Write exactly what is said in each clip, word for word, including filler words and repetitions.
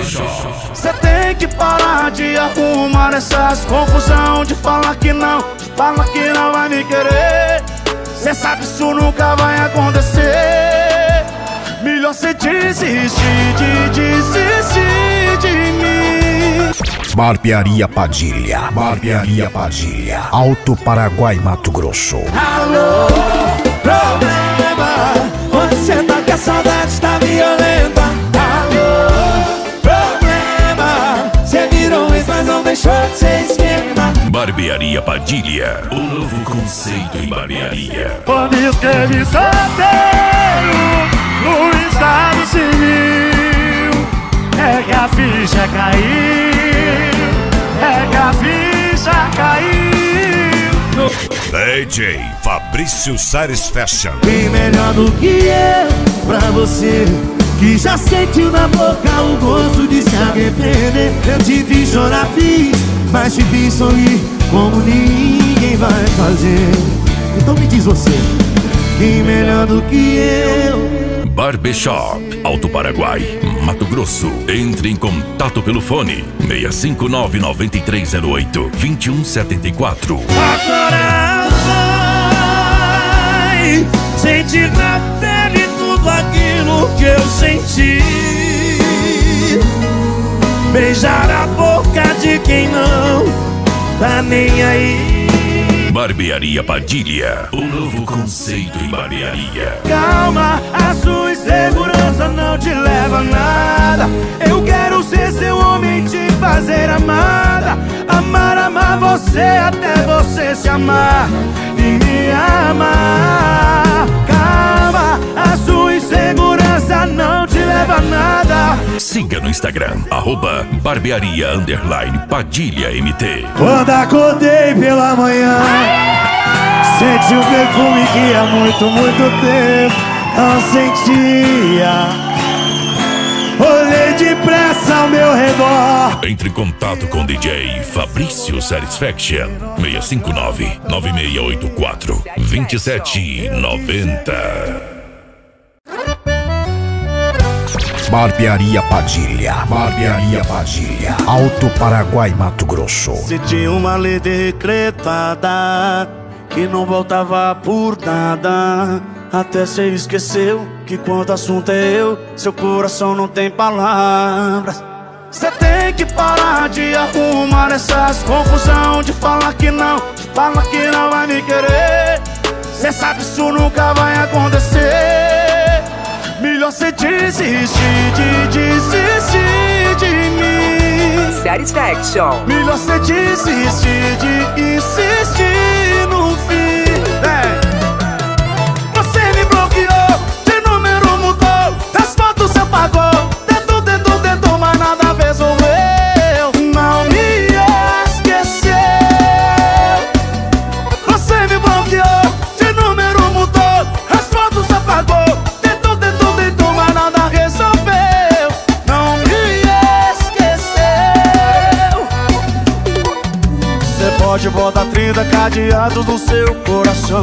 Barbershop. Cê tem que parar de arrumar essas confusão, de falar que não, de falar que não vai me querer. Cê sabe isso nunca vai acontecer. Melhor cê desistir de desistir de mim. Barbearia Padilha, Barbearia Padilha, Alto Paraguai, Mato Grosso. Alô, problema, onde cê tá que a saudade está violenta? Alô, problema, cê virou ex, mas não deixou de ser esquema. Barbearia Padilha, o novo conceito em barbearia. Quando escrevi sorteio no estado civil, é que a ficha caiu, é que a ficha caiu. D J Fabrício Satisfaction. Bem melhor do que eu pra você, que já sentiu na boca o gosto de se arrepender. Eu te fiz chorar, fiz, mas te fiz sorrir como ninguém vai fazer. Então me diz você, quem melhor do que eu? Barbershop, Alto Paraguai, Mato Grosso. Entre em contato pelo fone seis cinco nove, nove três zero oito, dois um sete quatro. Agora vai sentir na pele tudo aquilo que eu senti. Beijar a boca de quem não tá nem aí. Barbearia Padilha, o novo conceito em barbearia. Calma, a sua insegurança não te leva a nada. Eu quero ser seu homem, te fazer amada. Amar, amar você até você se amar e me amar. Calma, a sua insegurança não te leva a nada. Siga no Instagram, arroba barbearia underline Padilha M T. Quando acordei pela manhã, senti um perfume que há muito, muito tempo não sentia. Olhei depressa ao meu redor. Entre em contato com D J Fabrício Satisfaction. seis cinco nove, nove seis oito quatro, dois sete nove zero. Barbearia Padilha, Barbearia Padilha, Alto Paraguai, Mato Grosso. Se tinha uma lei decretada que não voltava por nada, até cê esqueceu que quando o assunto é eu, seu coração não tem palavras. Cê tem que parar de arrumar essas confusão, de falar que não, de falar que não vai me querer. Cê sabe isso nunca vai acontecer. Melhor cê desistir de desistir de mim. Satisfaction. Melhor cê desistir de insistir no fim. Vem. Você me bloqueou, de número mudou, das fotos cê apagou. Tentou, tentou, tentou, mas nada resolveu. Não me esqueceu. Você me bloqueou, de número mudou, as fotos cê apagou. Pode botar trinta cadeados no seu coração,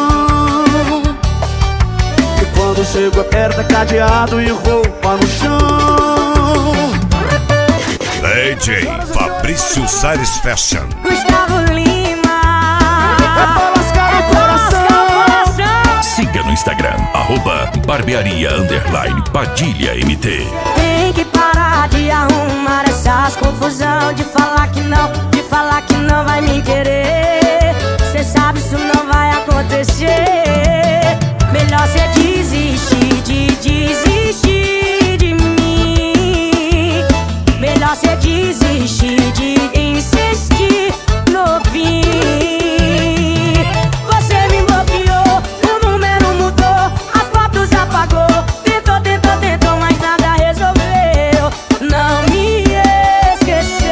e quando chego aperta cadeado e roupa no chão. D J Fabrício Satisfaction. Gustavo Lima. É pra lascar o coração. Siga no Instagram, arroba barbearia underline Padilha M T. Tem que parar de arrumar essas confusão, de falar que não, de falar que não vai me querer. Cê sabe isso não vai acontecer. Melhor cê desistir de desistir de mim. Melhor cê desistir de insistir no fim. Você me bloqueou, o número mudou, as fotos apagou. Tentou, tentou, tentou, mas nada resolveu. Não me esqueceu.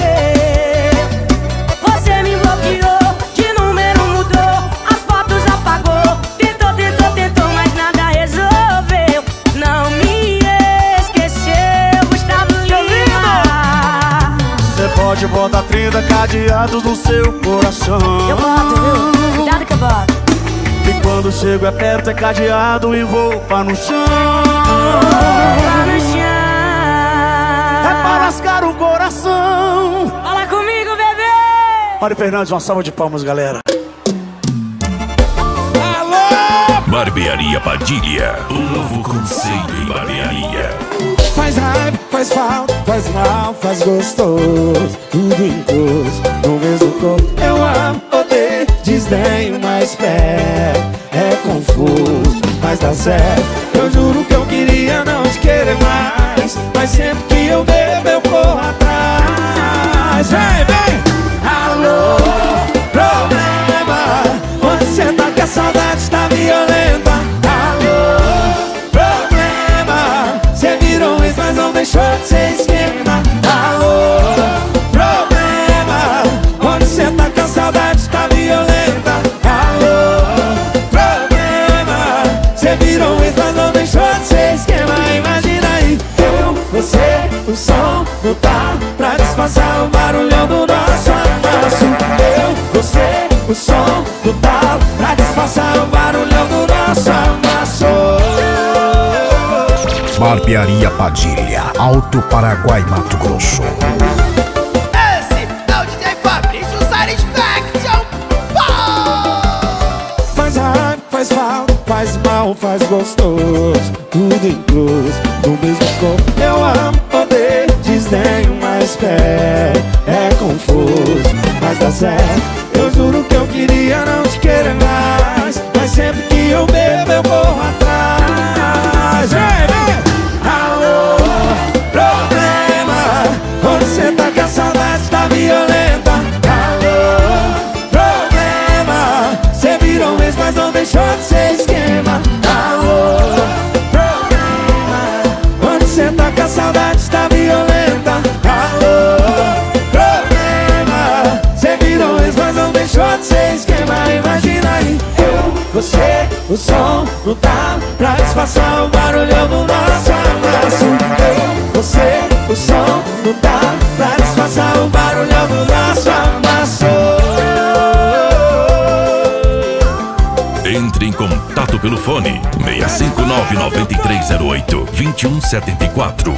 Você me bloqueou, de número mudou, as fotos apagou. Tentou, tentou, tentou, mas nada resolveu. Não me esqueceu. Gustavo Lima. Você pode botar trinta cadeados no seu coração. Eu boto, viu? Cuidado que eu boto. E quando chego é perto é cadeado e roupa no chão. Roupa no chão. É para o coração. Fala comigo, bebê. Mário Fernandes, uma salva de palmas, galera. Barbearia Padilha, um novo conceito em barbearia. Faz raiva, faz falta, faz mal, faz gostoso, tudo incluso no mesmo corpo. Eu amo, odeio, desdenho, mas pego. É confuso, mas dá certo. Eu juro que eu queria não te querer mais, mas sempre que eu bebo eu corro atrás. Vem, vem! Alô, problema, onde cê tá que a saudade tá violenta? Alô, problema, cê virou um ex, mas não deixou de ser esquema. Alô, problema, onde cê tá que a saudade tá violenta? Alô, problema, cê virou um ex, mas não deixou de ser esquema. Imagina aí, eu, você, o som não tá pra disfarçar o barulhão do nosso abraço. Eu, você, o som do tal pra disfarçar o barulhão do nosso amasso. Barbearia Padilha, Alto Paraguai, Mato Grosso. Esse é o D J Fabrício Satisfaction. Faz raiva, faz falta, faz mal, faz gostoso, tudo incluso no mesmo corpo. Eu amo, odeio, desdenho, mas pego. É confuso, mas dá certo. Eu juro que eu queria não te querer mais, mas sempre que eu bebo eu corro atrás. Vem, vem! Alô, problema, onde cê tá que a saudade tá violenta? Alô, problema, cê virou um ex, mas não deixou de ser esquema. Alô, problema, onde cê tá que a saudade tá violenta? Alô, problema, cê virou um ex, mas não deixou de ser esquema. Imagina aí, eu, você, o som não tá pra disfarçar o barulhão do nosso abraço. Eu, você, o som não tá pra disfarçar o barulhão do nosso amasso. Entre em contato pelo fone seis cinco nove, nove três zero oito, dois um sete quatro.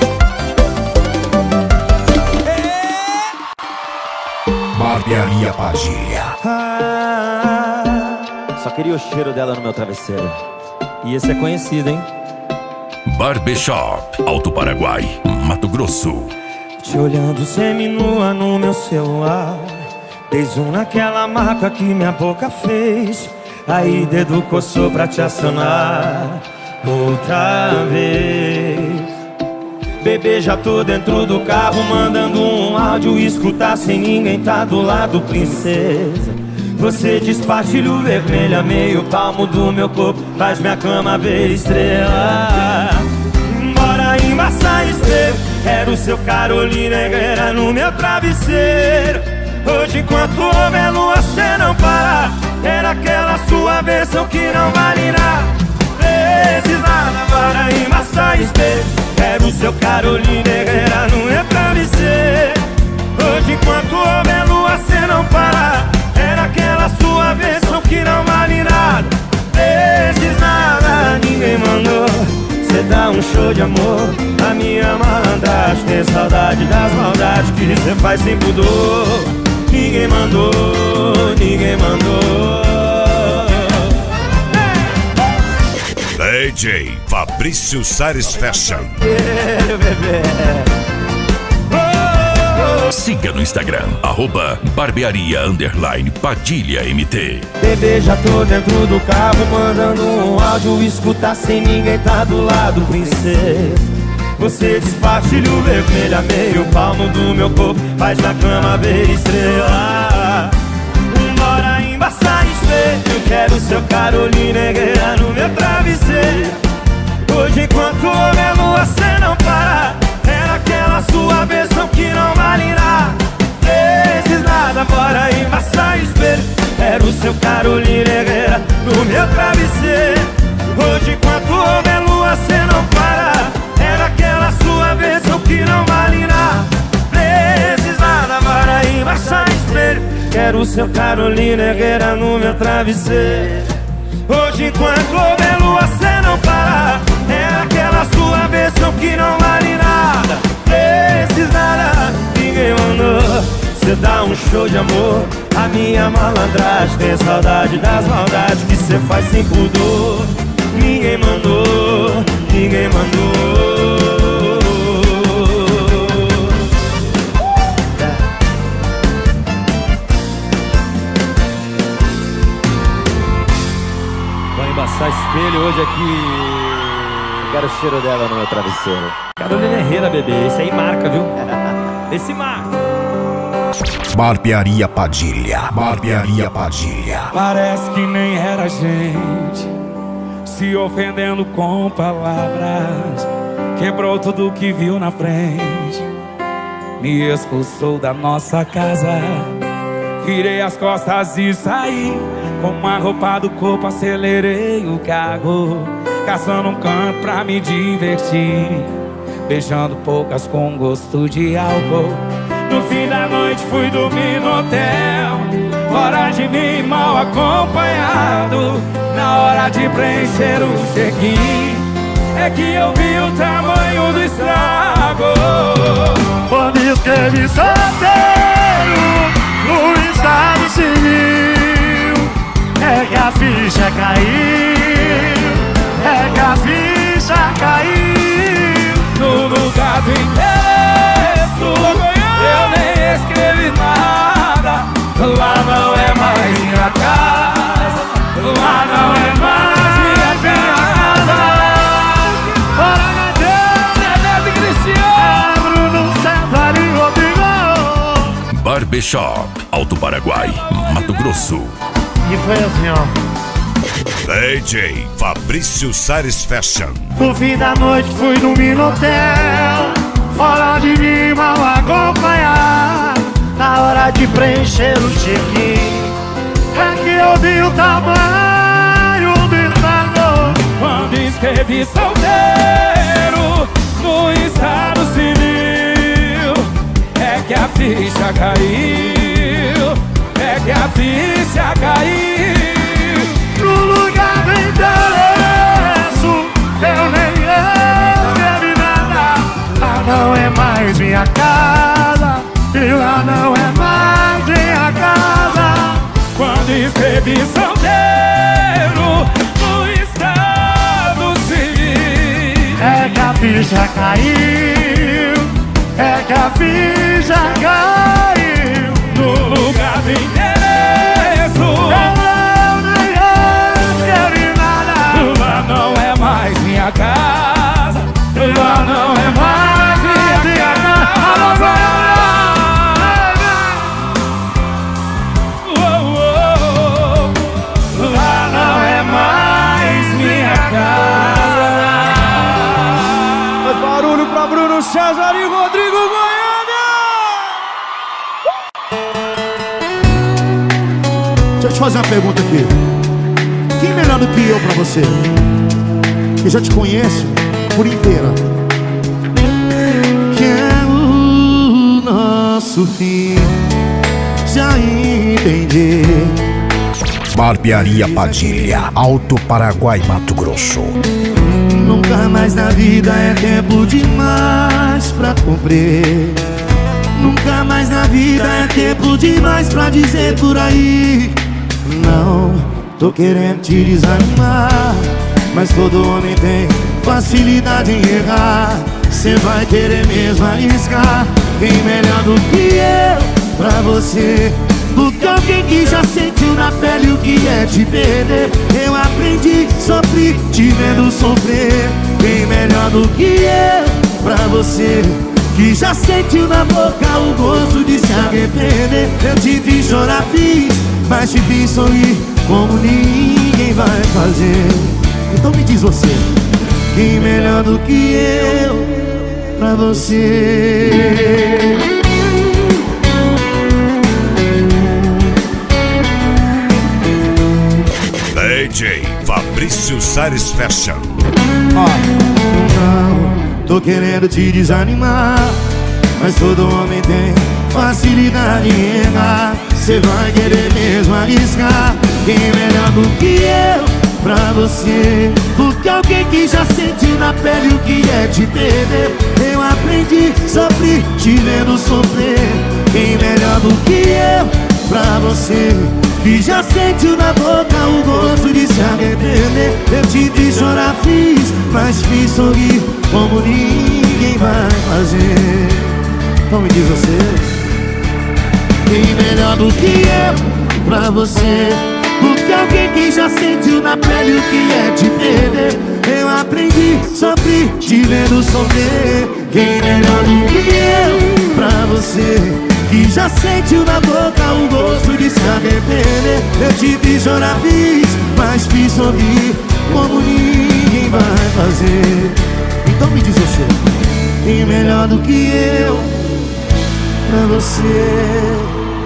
Barbearia Padilha. Ah, só queria o cheiro dela no meu travesseiro. E esse é conhecido, hein? Barbershop, Alto Paraguai, Mato Grosso. Te olhando seminua no meu celular, dei zoom naquela marca que minha boca fez. Aí dedo coçou pra te acionar outra vez. Bebê, já tô dentro do carro mandando um áudio, escutar sem ninguém tá do lado, princesa. Você despartilha vermelho a meio palmo do meu corpo, faz minha cama ver estrela. Bora embaçar espelho, quero o seu Carolina Herrera no meu travesseiro. Hoje enquanto homem é lua, cê não para. Era aquela sua versão que não vale nada. Vezes nada, bora embaçar espelho, quero o seu Carolina Herrera no meu travesseiro. Hoje enquanto homem é lua, cê não para. Era aquela sua versão que não vale nada. Vezes nada, ninguém mandou. Cê dá um show de amor, a minha malandragem. Tem saudade das maldades que cê faz sem pudor. Ninguém mandou, ninguém mandou. D J Fabrício Satisfaction. Yeah, bebê. Siga no Instagram, arroba barbearia underline Padilha M T. Bebê, já tô dentro do carro mandando um áudio, escutar sem ninguém tá do lado, princesa. Você despartilha o vermelho a meio palmo do meu corpo, faz na cama ver estrela. Bora embaçar espelho, quero o seu Carolina Herrera no meu travesseiro. Hoje enquanto homem é lua, cê não para. Era aquela sua versão que não vale nada. Vezes nada, bora embaçar espelho, quero o seu Carolina Herrera no meu travesseiro. Hoje enquanto homem é lua, cê não para. Era aquela sua versão que não vale nada. Vezes nada, bora embaçar espelho, quero o seu Carolina Herrera no meu travesseiro. Hoje enquanto houver lua, cê não para. Era aquela sua versão que não vale nada. Vezes nada, malandragem, tem saudade das maldades que cê faz sem pudor. Ninguém mandou, ninguém mandou. Vou embaçar espelho hoje aqui. Quero o cheiro dela no meu travesseiro. Carolina Herrera, bebê, esse aí marca, viu? Esse marca. Barbearia Padilha, Barbearia Padilha. Parece que nem era gente, se ofendendo com palavras. Quebrou tudo que viu na frente, me expulsou da nossa casa. Virei as costas e saí, com uma roupa do corpo acelerei o carro, caçando um canto pra me divertir, beijando poucas com gosto de álcool. No fim da noite fui dormir no hotel, fora de mim, mal acompanhado. Na hora de preencher o check-in, é que eu vi o tamanho do estrago. Quando escrevi solteiro no estado civil, é que a ficha caiu, é que a ficha caiu. No lugar do endereço eu nem escrevi nada. Lá não é mais minha casa, lá não é mais minha casa. Bora na Deus, Neto e Cristiano, Bruno César e Rodrigo. Barbershop, Alto Paraguai, Mato Grosso. E foi assim, ó. D J Fabrício Sares Fashion. No fim da noite fui dormir no hotel, fora de mim, mal acompanhar. Na hora de preencher o check-in, é que eu vi o tamanho do estrago. quando escrevi solteiro no estado civil, é que a ficha caiu, é que a ficha caiu. No lugar do endereço eu nem escrevi nada. Lá não é mais minha casa, e lá não é mais minha casa. Quando escrevi solteiro no estado civil, é que a ficha caiu, é que a ficha caiu. no lugar do endereço Eu nem escrevi nada. lá não é mais minha casa, lá não é mais minha casa. Oh, oh, oh. Lá não é mais minha casa. Faz barulho pra Bruno César e Rodrigo Goiânia! Deixa eu te fazer uma pergunta aqui. Quem é melhor do que eu pra você? Eu já te conheço por inteira. Que é o nosso fim, já entendi. Barbearia Padilha, Alto Paraguai, Mato Grosso. Nunca mais na vida é tempo demais pra cumprir. Nunca mais na vida é tempo demais pra dizer por aí. Não, tô querendo te desanimar, mas todo homem tem facilidade em errar. Cê vai querer mesmo arriscar. Quem melhor do que eu pra você? Porque alguém que já sentiu na pele o que é te perder. Eu aprendi, sofri, te vendo sofrer. Quem melhor do que eu pra você? Que já sentiu na boca o gosto de se arrepender. Eu te fiz chorar, fiz, mas te fiz sorrir como ninguém vai fazer. Então me diz você, quem melhor do que eu pra você? D J Fabrício Sares Fashion. Não, tô querendo te desanimar, mas todo homem tem facilidade em errar. Cê vai querer mesmo arriscar. Quem melhor do que eu pra você? Porque alguém que já sentiu na pele o que é te perder. Eu aprendi, sofri, te vendo sofrer. Quem melhor do que eu pra você? que já sentiu na boca o gosto de se arrepender. Eu te vi chorar, fiz, mas fiz sorrir como ninguém vai fazer. Então me diz você, quem melhor do que eu pra você? Porque alguém que já sentiu na pele o que é te perder. Eu aprendi, sofri, te vendo sofrer. Quem melhor do que eu pra você? Que já sentiu na boca o gosto de se arrepender. Eu te vi chorar, fiz, mas fiz sorrir como ninguém vai fazer. Então me diz você, quem melhor do que eu pra você?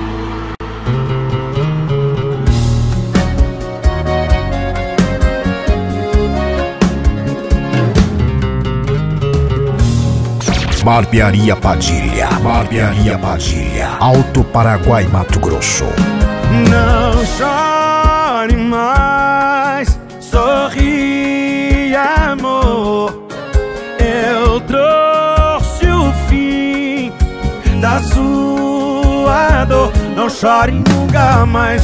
Barbearia Padilha, Barbearia Padilha, Alto Paraguai, Mato Grosso. Não chore mais, sorri, amor. Eu trouxe o fim da sua dor. Não chore nunca mais,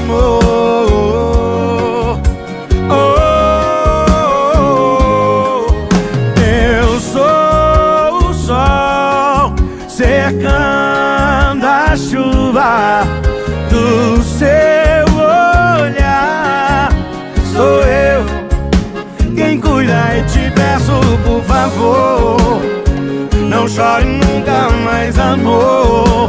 amor. Oh. Cercando a chuva do seu olhar, sou eu quem cuida e te peço, por favor, não chore nunca mais, amor.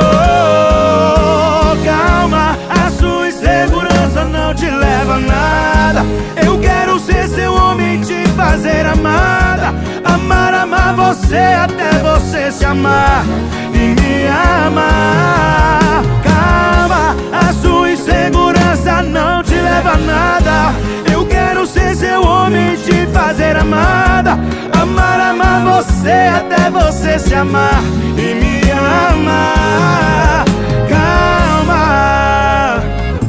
Oh, calma, a sua insegurança não te leva a nada. Eu quero ser seu homem, te fazer amada. Amar, amar você até você se amar e me amar. Calma, a sua insegurança não te leva a nada. Eu quero ser seu homem, te fazer amada. Amar, amar você até você se amar e me amar. Calma.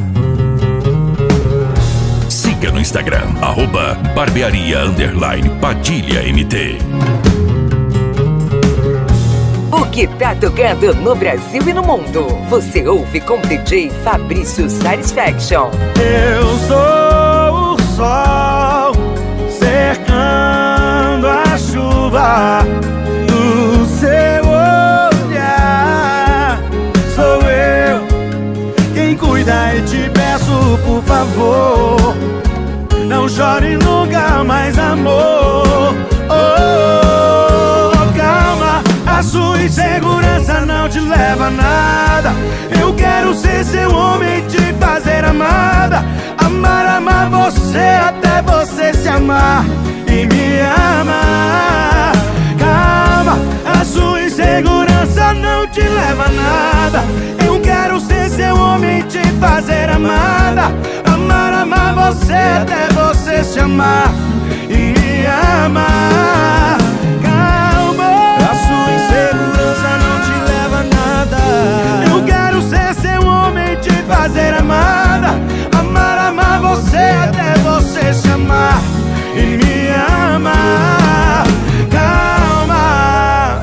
Siga no Instagram, arroba barbearia underline Padilha M T. O que tá tocando no Brasil e no mundo, você ouve com D J Fabrício Satisfaction. Eu sou o sol cercando a chuva do seu olhar. Sou eu quem cuida e te peço, por favor, não chore nunca mais, amor. Oh, calma, a sua insegurança não te leva a nada. Eu quero ser seu homem, te fazer amada. Amar, amar você até você se amar e me amar. Calma, a sua insegurança não te leva a nada. Eu quero ser seu homem, te fazer amada. Amar, amar você até você se amar e me amar. Calma, a sua insegurança não te leva a nada. Eu quero ser seu homem, te fazer amada. Amar, amar você até você se amar e me amar. Calma.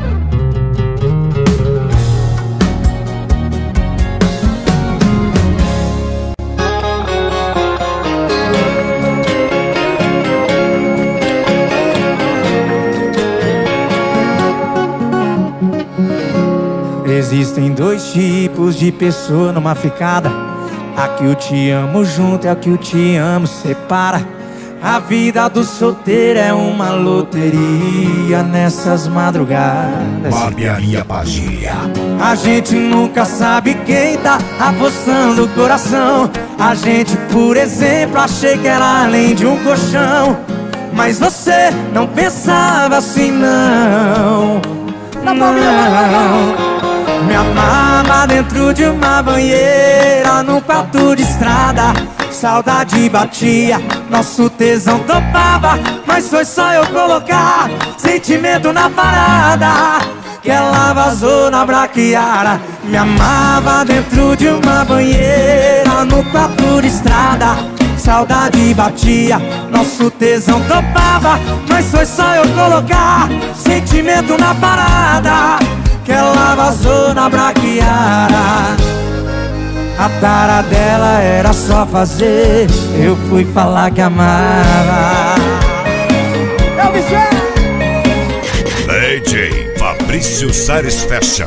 Existem dois tipos de pessoa numa ficada. A que o te amo junto e a que o te amo separa. A vida do solteiro é uma loteria nessas madrugadas. Barbearia Padilha. A gente nunca sabe quem tá apostando o coração. A gente, por exemplo, achei que era além de um colchão. Mas você não pensava assim, não. Não, não. Me amava dentro de uma banheira, num quarto de estrada. Saudade batia, nosso tesão topava. Mas foi só eu colocar sentimento na parada que ela vazou na braquiara. Me amava dentro de uma banheira, no quarto de estrada. Saudade batia, nosso tesão topava. Mas foi só eu colocar sentimento na parada que ela vazou na braquiara. A tara dela era só fazer, eu fui falar que amava. Eu me D J Fabrício Sares Fashion.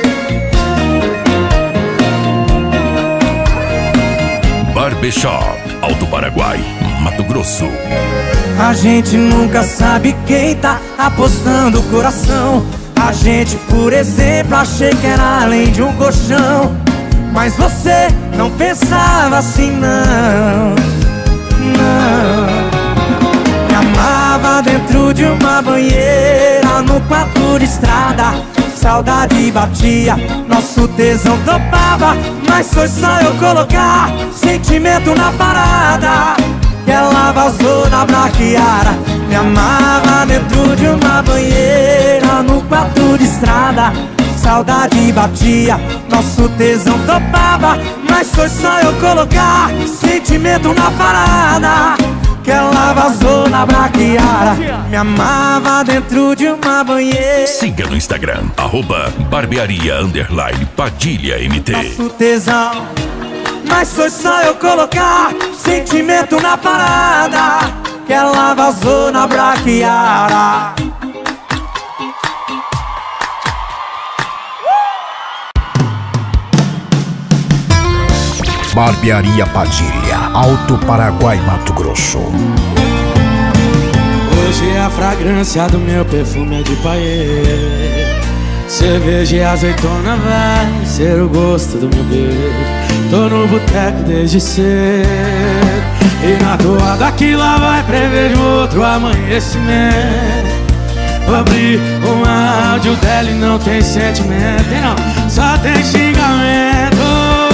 Barbershop, Alto Paraguai, Mato Grosso. A gente nunca sabe quem tá apostando o coração. A gente, por exemplo, achei que era além de um colchão. Mas você não pensava assim, não. Não. Me amava dentro de uma banheira, no quarto de estrada. Saudade batia, nosso tesão topava. Mas foi só eu colocar sentimento na parada que ela vazou na braquiara. Me amava dentro de uma banheira, no quarto de estrada. Saudade batia, nosso tesão topava. Mas foi só eu colocar sentimento na parada que ela vazou na braquiara. Me amava dentro de uma banheira. Siga no Instagram, arroba barbearia underline Padilha M T. Nosso tesão, mas foi só eu colocar sentimento na parada que ela vazou na braquiara. Barbearia Padilha, Alto Paraguai, Mato Grosso. Hoje a fragrância do meu perfume é de paê. Cerveja e azeitona vai ser o gosto do meu beijo. Tô no boteco desde cedo e na toada que lá vai prevejo outro amanhecimento. Vou abrir um áudio dela e não tem sentimento, não, só tem xingamento.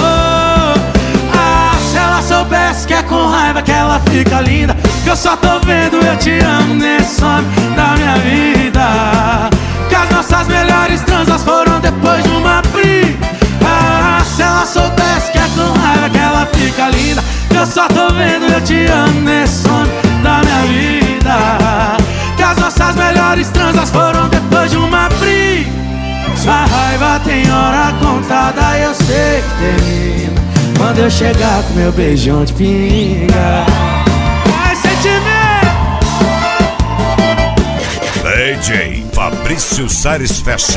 Se ela soubesse que é com raiva que ela fica linda, que eu só tô vendo eu te amo nesse sonho da minha vida. Que as nossas melhores transas foram depois de uma briga. Ah, se ela soubesse que é com raiva que ela fica linda, que eu só tô vendo eu te amo nesse sonho da minha vida. Que as nossas melhores transas foram depois de uma briga. Sua raiva tem hora contada, eu sei que termina quando eu chegar com meu beijão de pinga. Vai, sentimento! D J Fabrício Sares Fashion.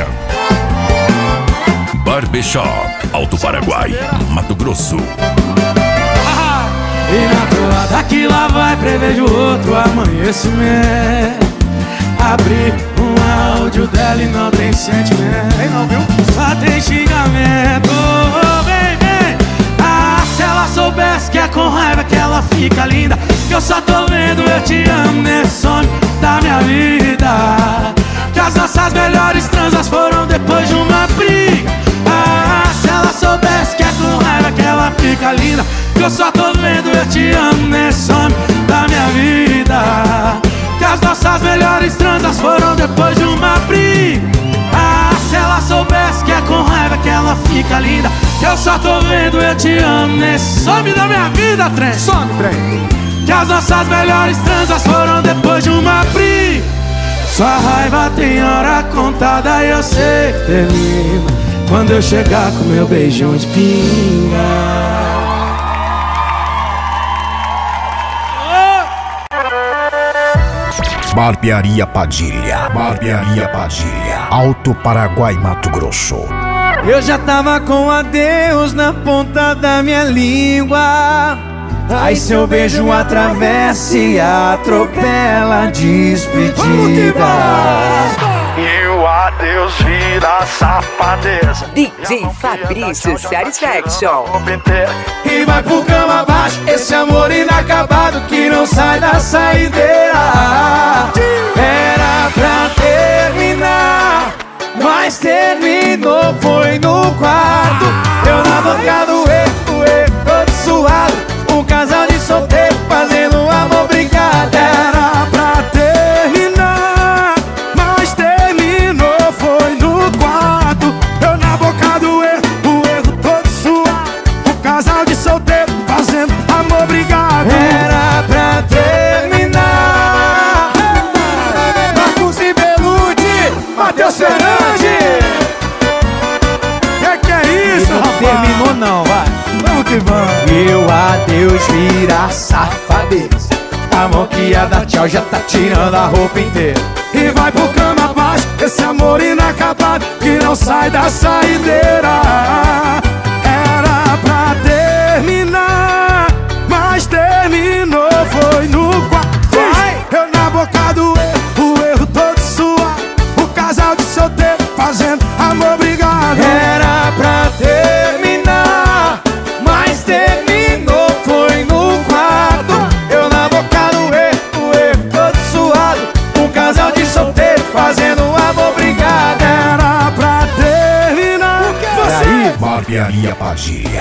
Barbershop, Alto Paraguai, Mato Grosso. Ah, e na toada que lá vai prevejo outro amanhecimento. Abri um áudio dela e não tem sentimento. Ei, não, viu? Só tem xingamento. Vem, vem. Ah, se ela soubesse que é com raiva que ela fica linda, que eu só tô vendo eu te amo nesse sonho da minha vida. Que as nossas melhores transas foram depois de uma briga. Ah, se ela soubesse que é com raiva que ela fica linda, que eu só tô vendo eu te amo nesse sonho da minha vida. Que as nossas melhores transas foram depois de uma briga. Ah, se ela soubesse que é com raiva que ela fica linda, que eu só tô vendo eu te amo nesse some da minha vida, trem. Some, trem. Que as nossas melhores transas foram depois de uma briga. Sua raiva tem hora contada e eu sei que termina quando eu chegar com meu beijão de pinga. Barbearia Padilha, Barbearia Padilha, Alto Paraguai, Mato Grosso. Eu já tava com adeus na ponta da minha língua. Aí seu beijo atravessa e atropela a despedida. E o adeus vira safadeza. D J Fabrício Satisfaction. E vai pro cama abaixo esse amor inacabado que não sai da saideira. Era pra terminar, mas terminou, foi no quarto. Eu na boca do erro, erro todo suado. Um casal de solteiro fazendo amor brincado. Era pra terminar, mas terminou, foi no quarto. Eu na boca do erro, o erro todo suado. Um casal de solteiro fazendo amor brigado. Era pra terminar, Deus vira safadeza. A mão que ia dar tchau já tá tirando a roupa inteira. E vai pro cama abaixo, esse amor inacabado que não sai da saideira. Era pra terminar, mas terminou, foi no quarto. Eu na boca do erro, o erro todo suado. O casal de solteiro fazendo amor brigado. Era pra terminar, mas terminou, foi no quarto. Eu na boca do erro, o erro todo suado. Um casal de solteiro fazendo amor brigado. Era pra terminar. Você... Barbearia Padilha.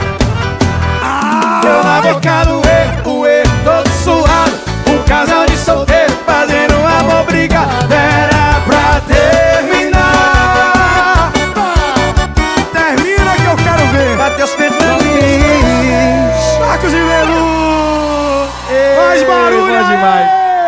Eu na boca do erro, o erro todo suado. Um casal de solteiro fazendo amor brigado. Era pra terminar. Termina que eu quero ver. Matheus Fernandes, Marcos e Velu. Faz barulho aí. Demais.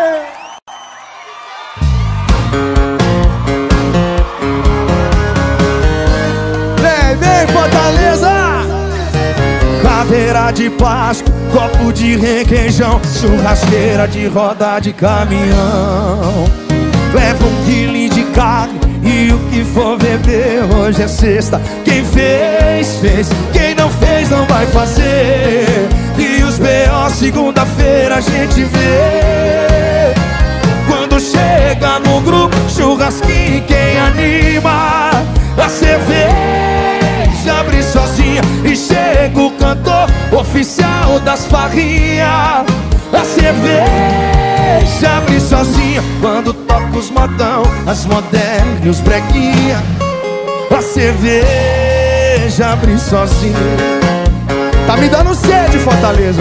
Vem, vem, Fortaleza. Cadeira de plástico, copo de requeijão, churrasqueira de roda de caminhão. Leva um quilo de carne e o que for beber. Hoje é sexta, quem fez, fez. Quem não fez, não vai fazer. E os B O segunda-feira a gente vê. Quando chega no grupo, churrasquinho, quem anima. A cerveja abre sozinha e chega o cantor oficial das farrinhas. A cerveja abre sozinha quando toca os modão, as modernas e os breguinha. A cerveja abre sozinha. Tá me dando sede, Fortaleza.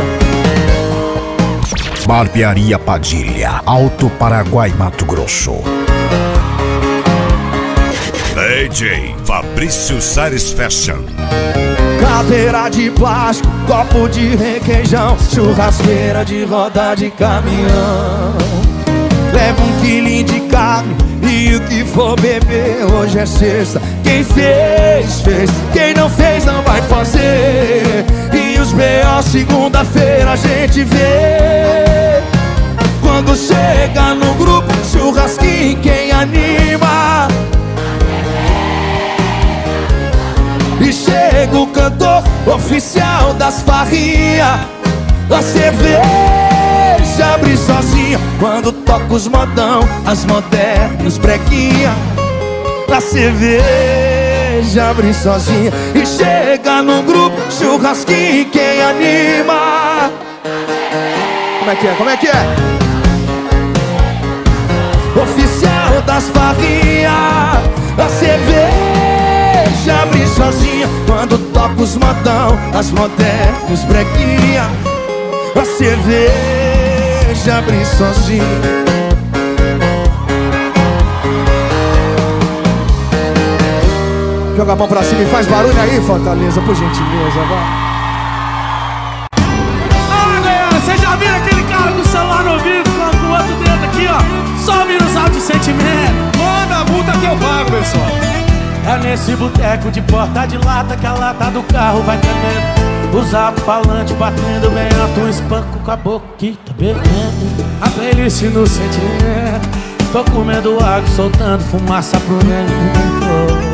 Barbearia Padilha, Alto Paraguai, Mato Grosso. D J Fabrício Sares Fashion. Cadeira de plástico, copo de requeijão, churrasqueira de roda de caminhão. Leva um quilinho de carne e o que for beber. Hoje é sexta, quem fez, fez. Quem não fez, não vai fazer. E os B O segunda-feira a gente vê. Quando chega no grupo, churrasquinho, quem anima. E chega o cantor oficial das farrinhas. A cerveja abre sozinha quando toca os modão, as modernas, breguinha. A cerveja abre sozinha e chega no grupo, churrasquinho, quem anima. Como é que é? Como é que é? Oficial das farrinhas. A cerveja abre sozinha quando toca os modão, as modernas, breguinha. A cerveja abre sozinha. Joga a mão pra cima e faz barulho aí, Fortaleza, por gentileza, vai. Ah, galera, vocês já viram aquele cara com o celular no ouvido, com o outro dedo aqui, ó, só ouvindo os áudios de sentimento? Manda a multa que eu pago, pessoal. É nesse boteco de porta de lata que a lata do carro vai tremendo. Os alto-falantes batendo bem alto, um espanco com a boca que tá bebendo. A playlist no sentimento, tô comendo água, soltando fumaça pro vento.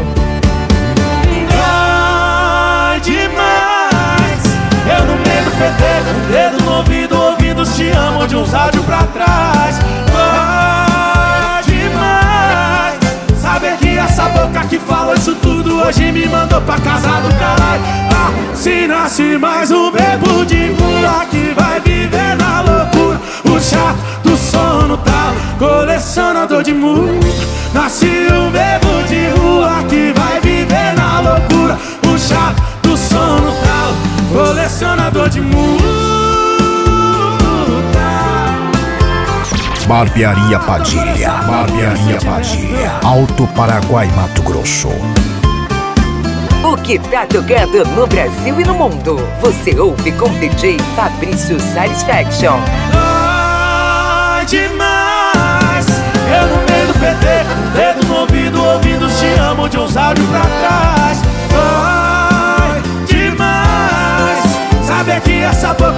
Ai, demais, eu no meio do P T, com o dedo no ouvido, ouvindo os te amo de uns áudios pra trás. Ai, demais, saber que essa boca que falou isso tudo hoje me mandou pra casa do caralho. Ah, se nasce mais um bebo de rua que vai viver na loucura. O chato do sono tá colecionador de mundo. Nasce um bebo de rua que vai viver na loucura. O chato do sono tá colecionador de mundo. Barbearia Padilha, Barbearia Padilha, Alto Paraguai, Mato Grosso. O que tá tocando no Brasil e no mundo, você ouve com D J Fabrício Satisfaction. Ai, demais, eu no meio do P T, dedo no ouvido, ouvindo os te amo de uns áudios pra trás. Ai, demais, saber que essa boca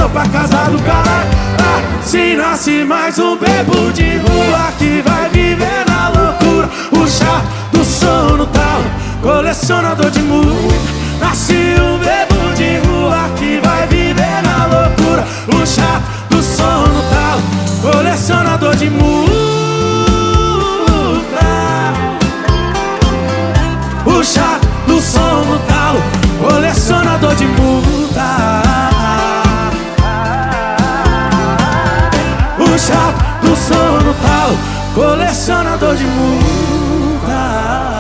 nasceu pra casar do caralho. Ah, se nasce mais um bebo de rua que vai viver na loucura. O chá do sono tal, colecionador de música. Nasce um bebo de rua que vai viver na loucura. O chá do sono tal, colecionador de música. O chá do sono tal, colecionador de multa. O chá do sono tal, colecionador de multa.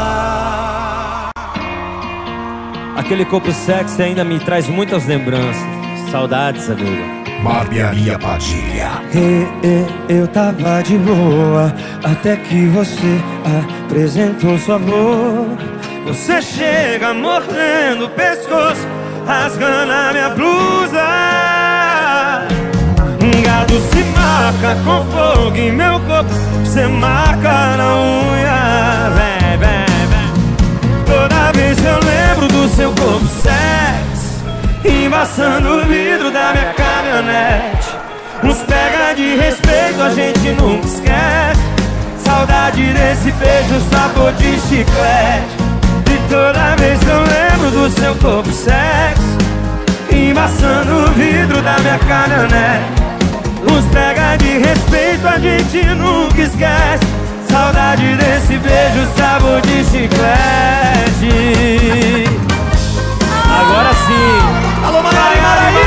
Aquele corpo sexy ainda me traz muitas lembranças. Saudades, amigo. Barbearia Padilha. E, e, eu tava de boa até que você apresentou sua boca. Você chega mordendo o pescoço, rasgando a minha blusa. Um gado se marca com fogo em meu corpo, você marca na unha. Vem, vem, vem. Toda vez que eu lembro do seu corpo sexy, embaçando o vidro da minha caminhonete. Uns pega de respeito, a gente nunca esquece. Saudade desse beijo, sabor de chiclete. E toda vez que eu lembro do seu corpo sexy, embaçando o vidro da minha caminhonete. Uns pega de respeito, a gente nunca esquece. Saudade desse beijo, sabor de chiclete. Agora sim. Alô, Maraí, Maraí,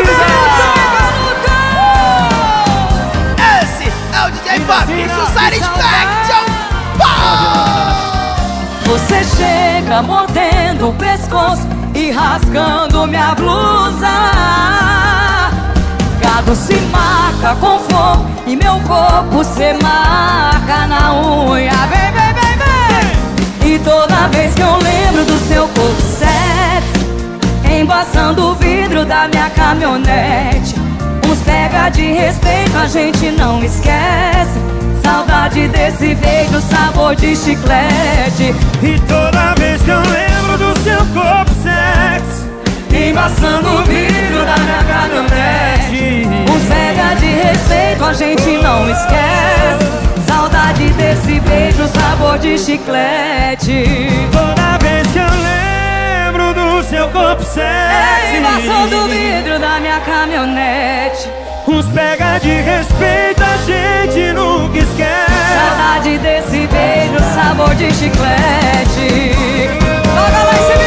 esse é o D J Fabrício Satisfaction. Você chega mordendo o pescoço e rasgando minha blusa. Gado se marca com fogo e meu corpo se marca na unha. Vem, vem, vem, vem. E toda vez que eu lembro do seu corpo sexy, embaçando o vidro da minha caminhonete. Uns pega de respeito, a gente não esquece. Saudade desse beijo, sabor de chiclete. E toda vez que eu lembro do seu corpo sexy, embaçando o vidro da minha caminhonete. Uns pega de respeito, a gente não esquece. Saudade desse beijo, sabor de chiclete. Toda vez que eu lembro do seu corpo sexy, embaçando o vidro da minha caminhonete. Uns pega de respeito, a gente nunca esquece. Saudade desse beijo, sabor de chiclete. Joga lá esse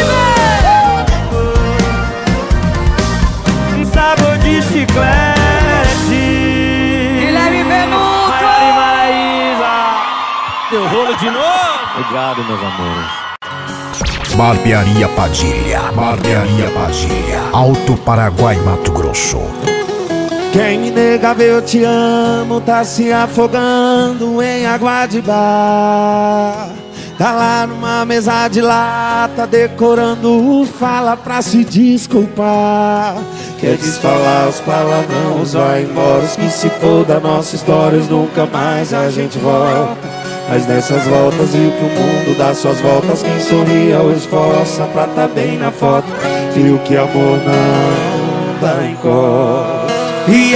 um sabor de chiclete. Guilherme Venuto. Maiara Maraísa. Deu rolo de novo. Obrigado, meus amores. Barbearia Padilha. Barbearia Padilha. Alto Paraguai, Mato Grosso. Quem me nega ver eu te amo tá se afogando em água de bar. Tá lá numa mesa de lata decorando o fala pra se desculpar. Quer desfalar os palavrões, vai embora. Os que se for da nossa história, nunca mais a gente volta. Mas nessas voltas viu que o mundo dá suas voltas. Quem sorria ou esforça pra tá bem na foto, viu que amor não dá em cor. E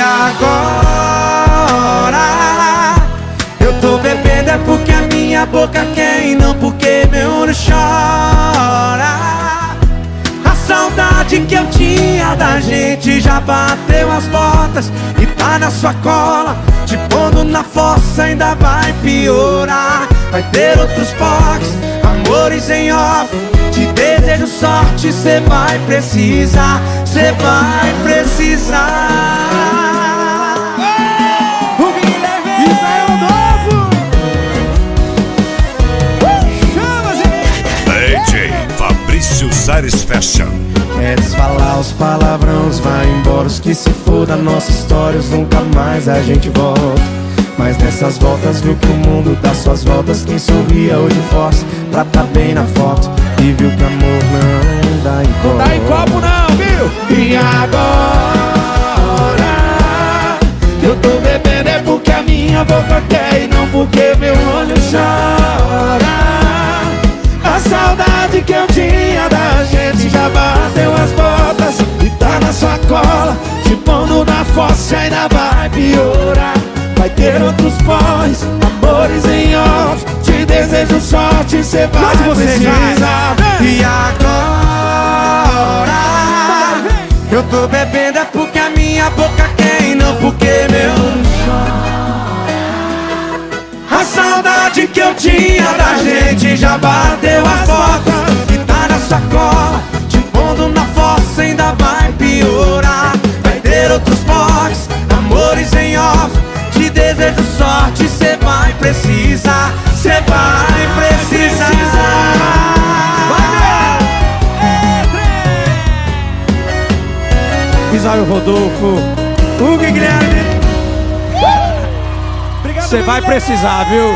agora eu tô bebendo é porque a minha boca quer e não porque meu olho chora. A saudade que eu tinha da gente já bateu as portas e tá na sua cola, te pondo na fossa ainda vai piorar. Vai ter outros pocs, amores em off. Te desejo sorte, cê vai precisar, cê vai precisar. O Guilherme Israel novo. Chama, D J Fabrício Satisfaction. Quer desfalar os palavrões, vai embora. Os que se for da nossa história, nunca mais a gente volta. Mas nessas voltas viu que o mundo dá suas voltas. Quem sorria hoje força pra tá bem na foto e viu que amor não dá em copo. Não dá em copo não, viu? E agora eu tô bebendo é porque a minha boca quer e não porque meu olho chora. A saudade que eu tinha da gente já bateu as botas e tá na sua cola, te pondo na ter outros boys, amores em off. Te desejo sorte, cê vai precisar. E agora eu tô bebendo é porque a minha boca quer e não porque meu. A saudade que eu tinha da gente já bateu as portas E tá na sacola, te pondo na fossa, ainda vai piorar. Vai ter outros boys, amores em off. Te desejo sorte, cê vai precisar. Cê vai precisar. Isaio Rodolfo, Hugo e Guilherme. Você vai precisar, viu?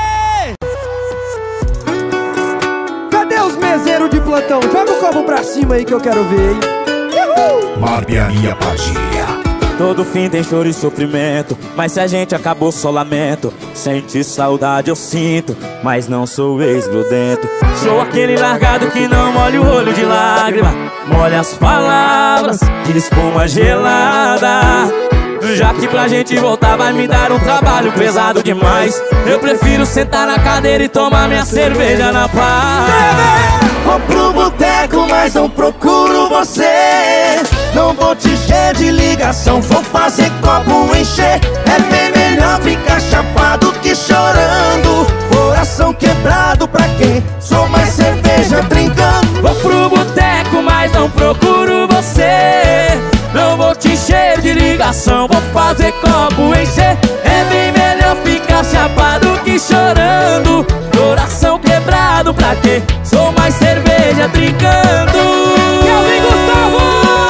Cadê os meseiros de plantão? Joga o copo pra cima aí que eu quero ver, hein? Uhul! Barbearia Padilha. Todo fim tem choro e sofrimento, mas se a gente acabou só lamento. Sente saudade eu sinto, mas não sou ex-grudento. Sou aquele largado que não molha o olho de lágrima, molha as palavras de espuma gelada. Já que pra gente voltar vai me dar um trabalho pesado demais, eu prefiro sentar na cadeira e tomar minha cerveja na paz. Vou pro boteco, mas não procuro você. Não vou te encher de ligação, vou fazer copo encher. É bem melhor ficar chapado que chorando. Coração quebrado pra quem? Sou mais cerveja trincando. Vou pro boteco, mas não procuro você. Não vou te encher de ligação, vou fazer copo encher. É bem melhor ficar chapado que chorando. Coração quebrado pra quê? Sou mais cerveja trincando. Kelvin Gustavo!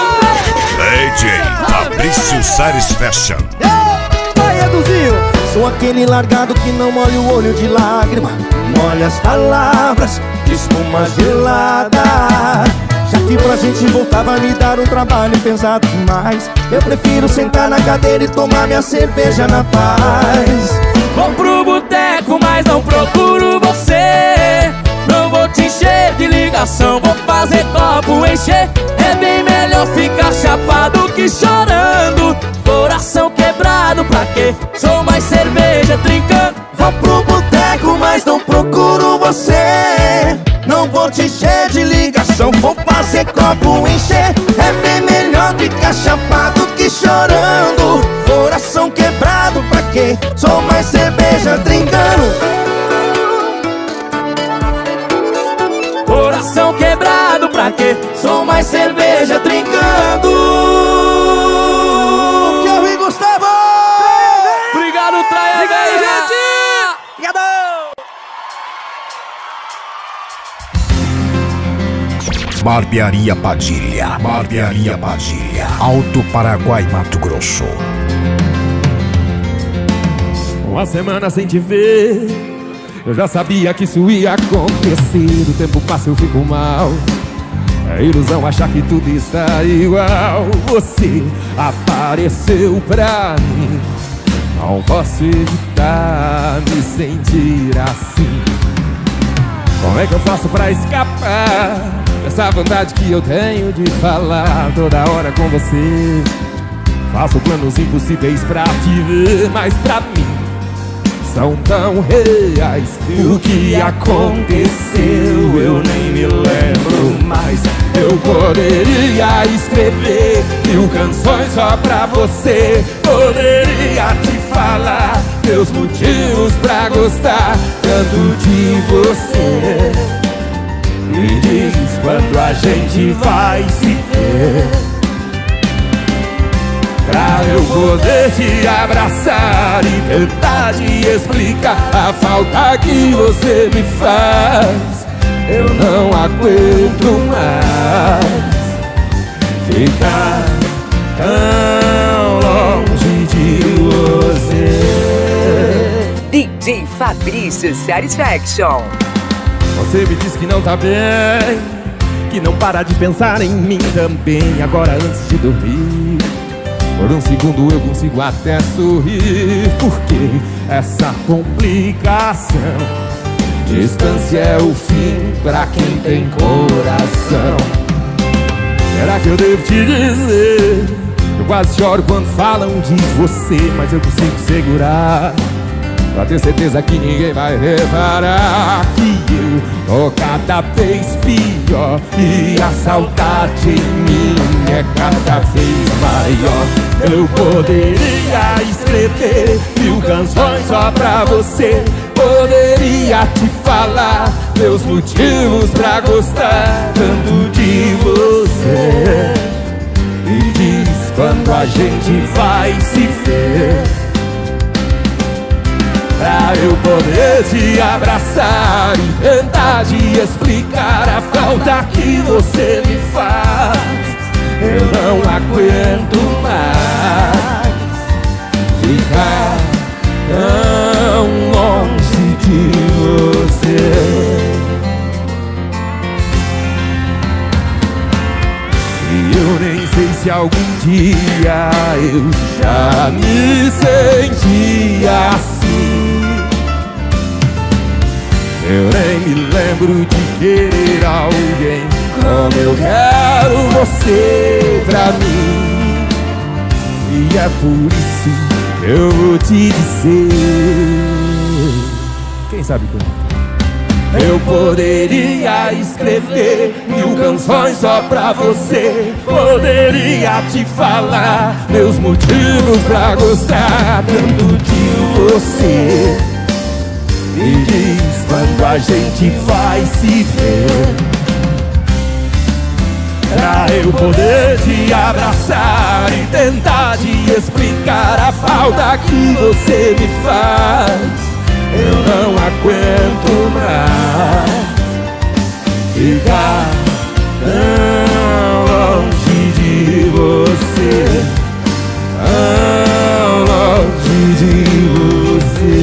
D J Fabrício Sares Fashion. Vai, Eduzinho! Sou aquele largado que não molha o olho de lágrima, molha as palavras de espuma gelada. Já que pra gente voltar vai me dar um trabalho pesado demais, eu prefiro sentar na cadeira e tomar minha cerveja na paz. Vou pro boteco, mas não procuro você. Não vou te encher de ligação, vou fazer copo encher. É bem melhor ficar chapado que chorando. Coração quebrado pra quê? Sou mais cerveja trincando. Vou pro boteco, mas não procuro você. Não vou te encher de ligação, vou fazer copo encher. É bem melhor ficar chapado que chorando. Coração quebrado pra quê? Sou mais cerveja trincando. Coração quebrado pra quê? Sou mais cerveja trincando. Kelvin Gustavo! Obrigado, Traia. Obrigado, gente! Obrigado! Barbearia Padilha. Barbearia Padilha. Alto Paraguai, Mato Grosso. Uma semana sem te ver, eu já sabia que isso ia acontecer. O tempo passa, eu fico mal. É ilusão achar que tudo está igual. Você apareceu pra mim, não posso evitar me sentir assim. Como é que eu faço pra escapar dessa vontade que eu tenho de falar toda hora com você? Faço planos impossíveis pra te ver, mas pra mim são tão reais. O que aconteceu eu nem me lembro mais. Eu poderia escrever mil canções só pra você. Poderia te falar meus motivos pra gostar tanto de você. Me diz quando a gente vai se ver, pra eu poder te abraçar e tentar te explicar a falta que você me faz. Eu não aguento mais ficar tão longe de você. D J Fabrício Satisfaction. Você me diz que não tá bem, que não para de pensar em mim também. Agora antes de dormir, por um segundo eu consigo até sorrir. Porque essa complicação, distância é o fim pra quem tem coração. Será que eu devo te dizer que o quase choro quando falam de você, mas eu consigo segurar, pra ter certeza que ninguém vai reparar que eu tô cada vez pior e a saudade em mim é cada vez maior. Eu poderia escrever mil canções só pra você, poderia te falar meus motivos pra gostar tanto de você. E diz quando a gente vai se ver, pra eu poder te abraçar e tentar te explicar a falta que você me faz. Eu não aguento mais ficar tão longe de você. E eu nem sei se algum dia eu já me sentia assim. Eu nem me lembro de querer alguém como eu quero você pra mim. E é por isso que eu vou te dizer, quem sabe como? Eu poderia escrever mil canções só pra você, poderia te falar meus motivos pra gostar tanto de você. Me diz quando a gente vai se ver, pra eu poder te abraçar e tentar te explicar a falta que você me faz. Eu não aguento mais ficar tão longe de você, tão longe de você.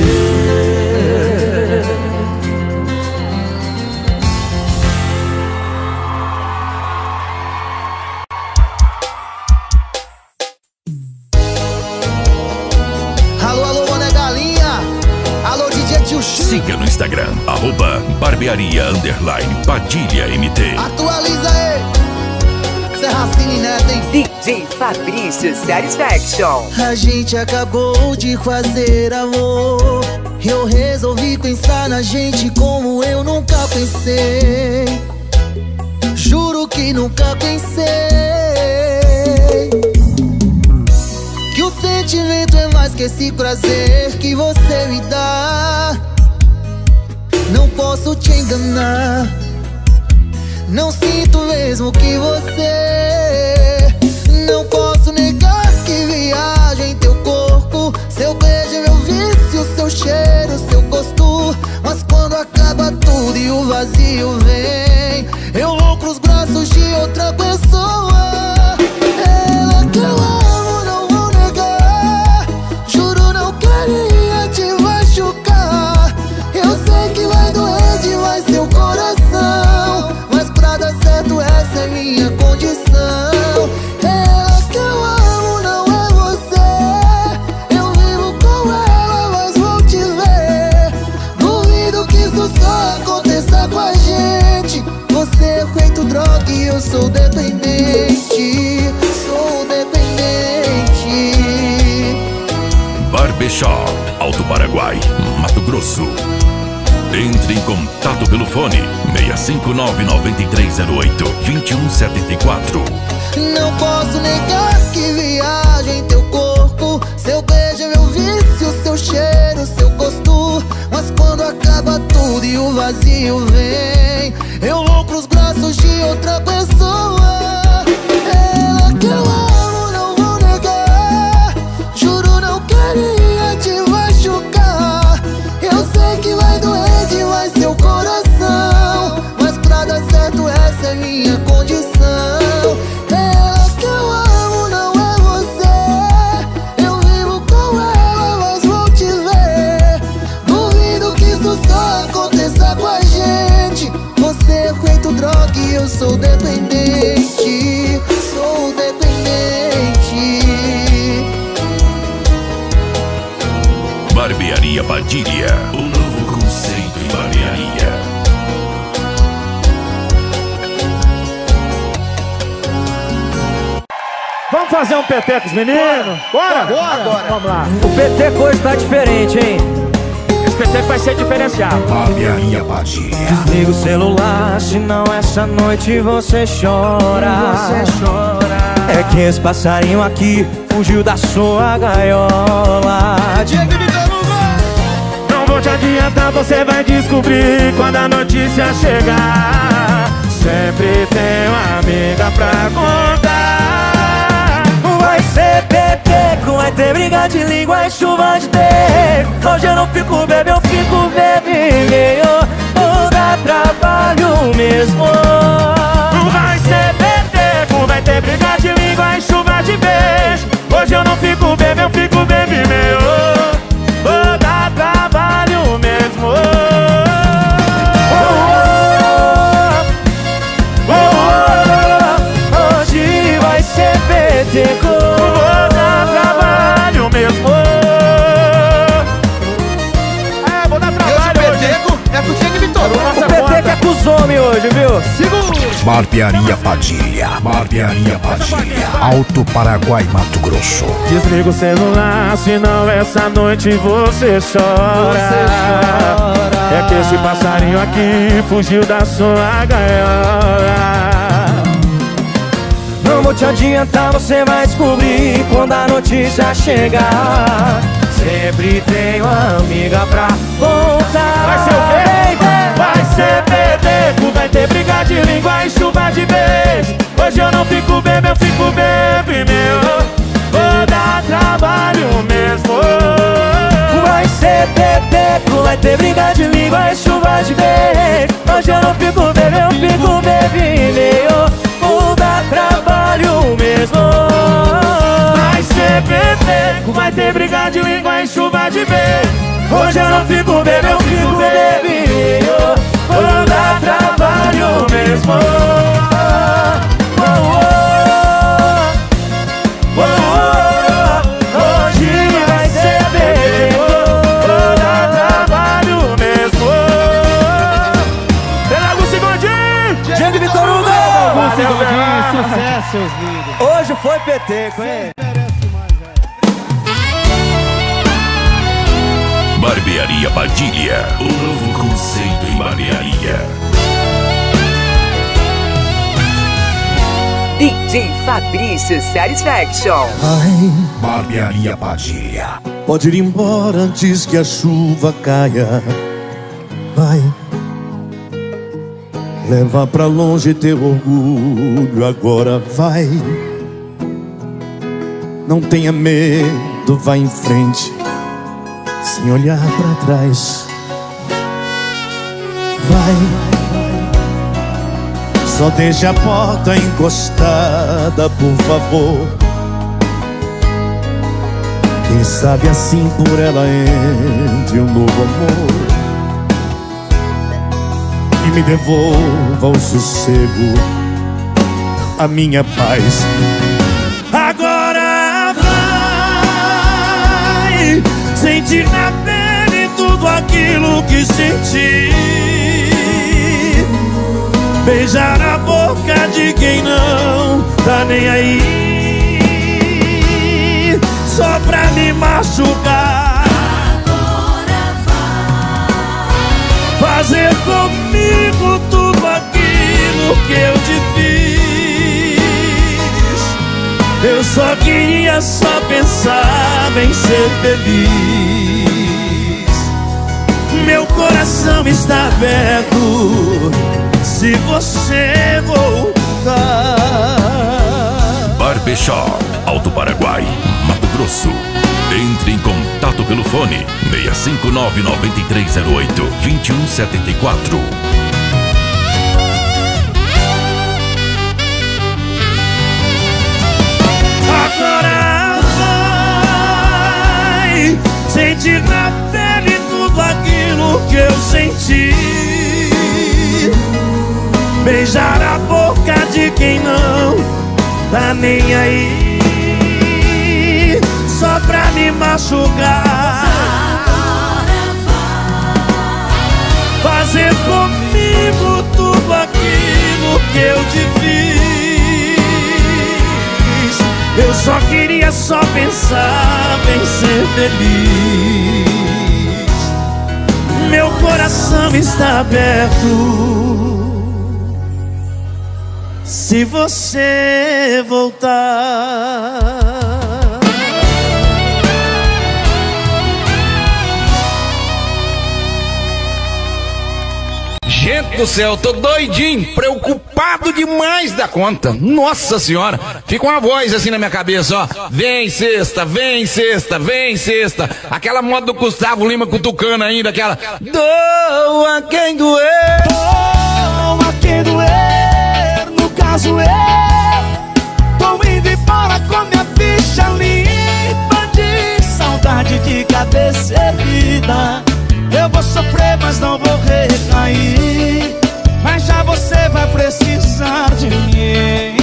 Siga no Instagram, arroba barbearia underline Padilha M T. Atualiza aí, Serracine Neto, hein? D J Fabrício Satisfaction. A gente acabou de fazer amor, eu resolvi pensar na gente como eu nunca pensei. Juro que nunca pensei que o sentimento é mais que esse prazer que você me dá. Não posso te enganar, não sinto mesmo que você. Não posso negar que viajo em teu corpo, seu beijo é meu vício, seu cheiro, seu gosto. Mas quando acaba tudo e o vazio vem, eu vou pros braços de outra pessoa. Ela que eu amo, não vou negar, juro não queria te machucar. Eu sei que vai doer demais seu coração, mas pra dar certo essa é minha condição. Ela que eu amo não é você, eu vivo com ela, mas vou te ver. Duvido que isso só aconteça com a gente. Você é feito droga e eu sou dependente, sou dependente. Barbershop, Alto Paraguai, Mato Grosso. Entre em contato pelo fone seis cinco nove, nove três zero oito, dois um sete quatro. Não posso negar que viajo em teu corpo, seu beijo é meu vício, seu cheiro, seu gosto. Mas quando acaba tudo e o vazio vem, eu vou pros braços de outra pessoa. Ela que eu amo, não vou negar, juro não queria te machucar. Eu sei que vai doer demais seu coração, mas pra dar certo essa é minha condição. Ela que eu amo não é você, eu vivo com ela, mas vou te ver. Duvido que isso só aconteça com a gente. Você é feito droga e eu sou dependente, sou dependente. Barbearia Padilha, o novo conceito em barbearia. Vamos fazer um P T com os meninos? Bora! Bora! Bora! Vamos lá. O P T hoje tá diferente, hein? Esse P T vai ser diferenciado. Barbearia Padilha. Desliga o celular, senão essa noite você chora. Você chora. É que esse passarinho aqui fugiu da sua gaiola. Não vou te adiantar, você vai descobrir quando a notícia chegar. Sempre tem uma amiga pra contar. Vai ser peteco, vai ter briga de língua e chuva de beijo. Hoje eu não fico bebê, eu fico bebinho. Vou dar trabalho mesmo. Vai ser peteco, vai ter briga de língua e chuva de beijo. Hoje eu não fico bebê, eu fico bebinho. Vou dar trabalho mesmo. Oh, oh, oh, oh, hoje vai ser peteco. Vou dar trabalho mesmo. É, vou dar trabalho hoje. É com o Diego Vitor. O peteco é com os homens hoje, viu? Segura. Barbearia Padilha. Barbearia Padilha. Alto Paraguai, Mato Grosso. Desliga o celular, senão essa noite você chora. Você chora. É que esse passarinho aqui fugiu da sua gaiola. Não vou te adiantar, você vai descobrir quando a notícia chegar. Sempre tem uma amiga pra voltar. Vai ser o quê? Vai ser peteco, vai ter briga de língua e chuva de beijo. Hoje eu não fico bebê, eu fico bebê meu. Vou dar trabalho mesmo. Vai ser peteco, vai ter briga de língua e chuva de beijo. Hoje eu não fico bebê, eu fico bebinho. Vou dar trabalho mesmo. Vai ser peteco, vai ter briga de língua e chuva de beijo. Hoje eu não fico bebê, eu fico bebinho. Vou dar trabalho mesmo. Oh, oh, oh, oh, oh. Hoje vai ser bebê. Vou dar trabalho mesmo. Pega o segundinho. Diego Vitor Hugo. Sucesso, seus lindos. Hoje foi peteco, hein? Barbearia Padilha, o novo conceito em barbearia. D J Fabrício Satisfaction. Ai, Barbearia Padilha. pode ir embora antes que a chuva caia. Vai, leva pra longe teu orgulho agora, vai. Não tenha medo, vai em frente, sem olhar pra trás. Vai, só deixa a porta encostada, por favor. Quem sabe assim por ela entre um novo amor e me devolva o sossego, a minha paz. Agora vai sentir na pele tudo aquilo que senti, beijar a boca de quem não tá nem aí, só pra me machucar. Agora vai fazer comigo tudo aquilo que eu te fiz. Eu só queria, só pensava em ser feliz. Meu coração está aberto se você voltar. Barbershop, Alto Paraguai, Mato Grosso. Entre em contato pelo fone seis cinco nove, nove três zero oito, dois um sete quatro. Agora vai sentir na pele tudo aquilo que eu senti, beijar a boca de quem não tá nem aí, só pra me machucar. Fazer comigo tudo aquilo que eu te fiz. Eu Só queria só pensar em ser feliz. Meu coração está aberto se você voltar. Gente do céu, tô doidinho, preocupado demais da conta. Nossa senhora, fica uma voz assim na minha cabeça, ó. Vem sexta, vem sexta, vem sexta. Aquela moda do Gustavo Lima cutucando ainda, aquela doa quem doer. Doa quem doer, no caso eu tô indo embora com minha ficha limpa de saudade de cabeça erguida. Eu vou sofrer, mas não vou recair. Mas já você vai precisar de mim.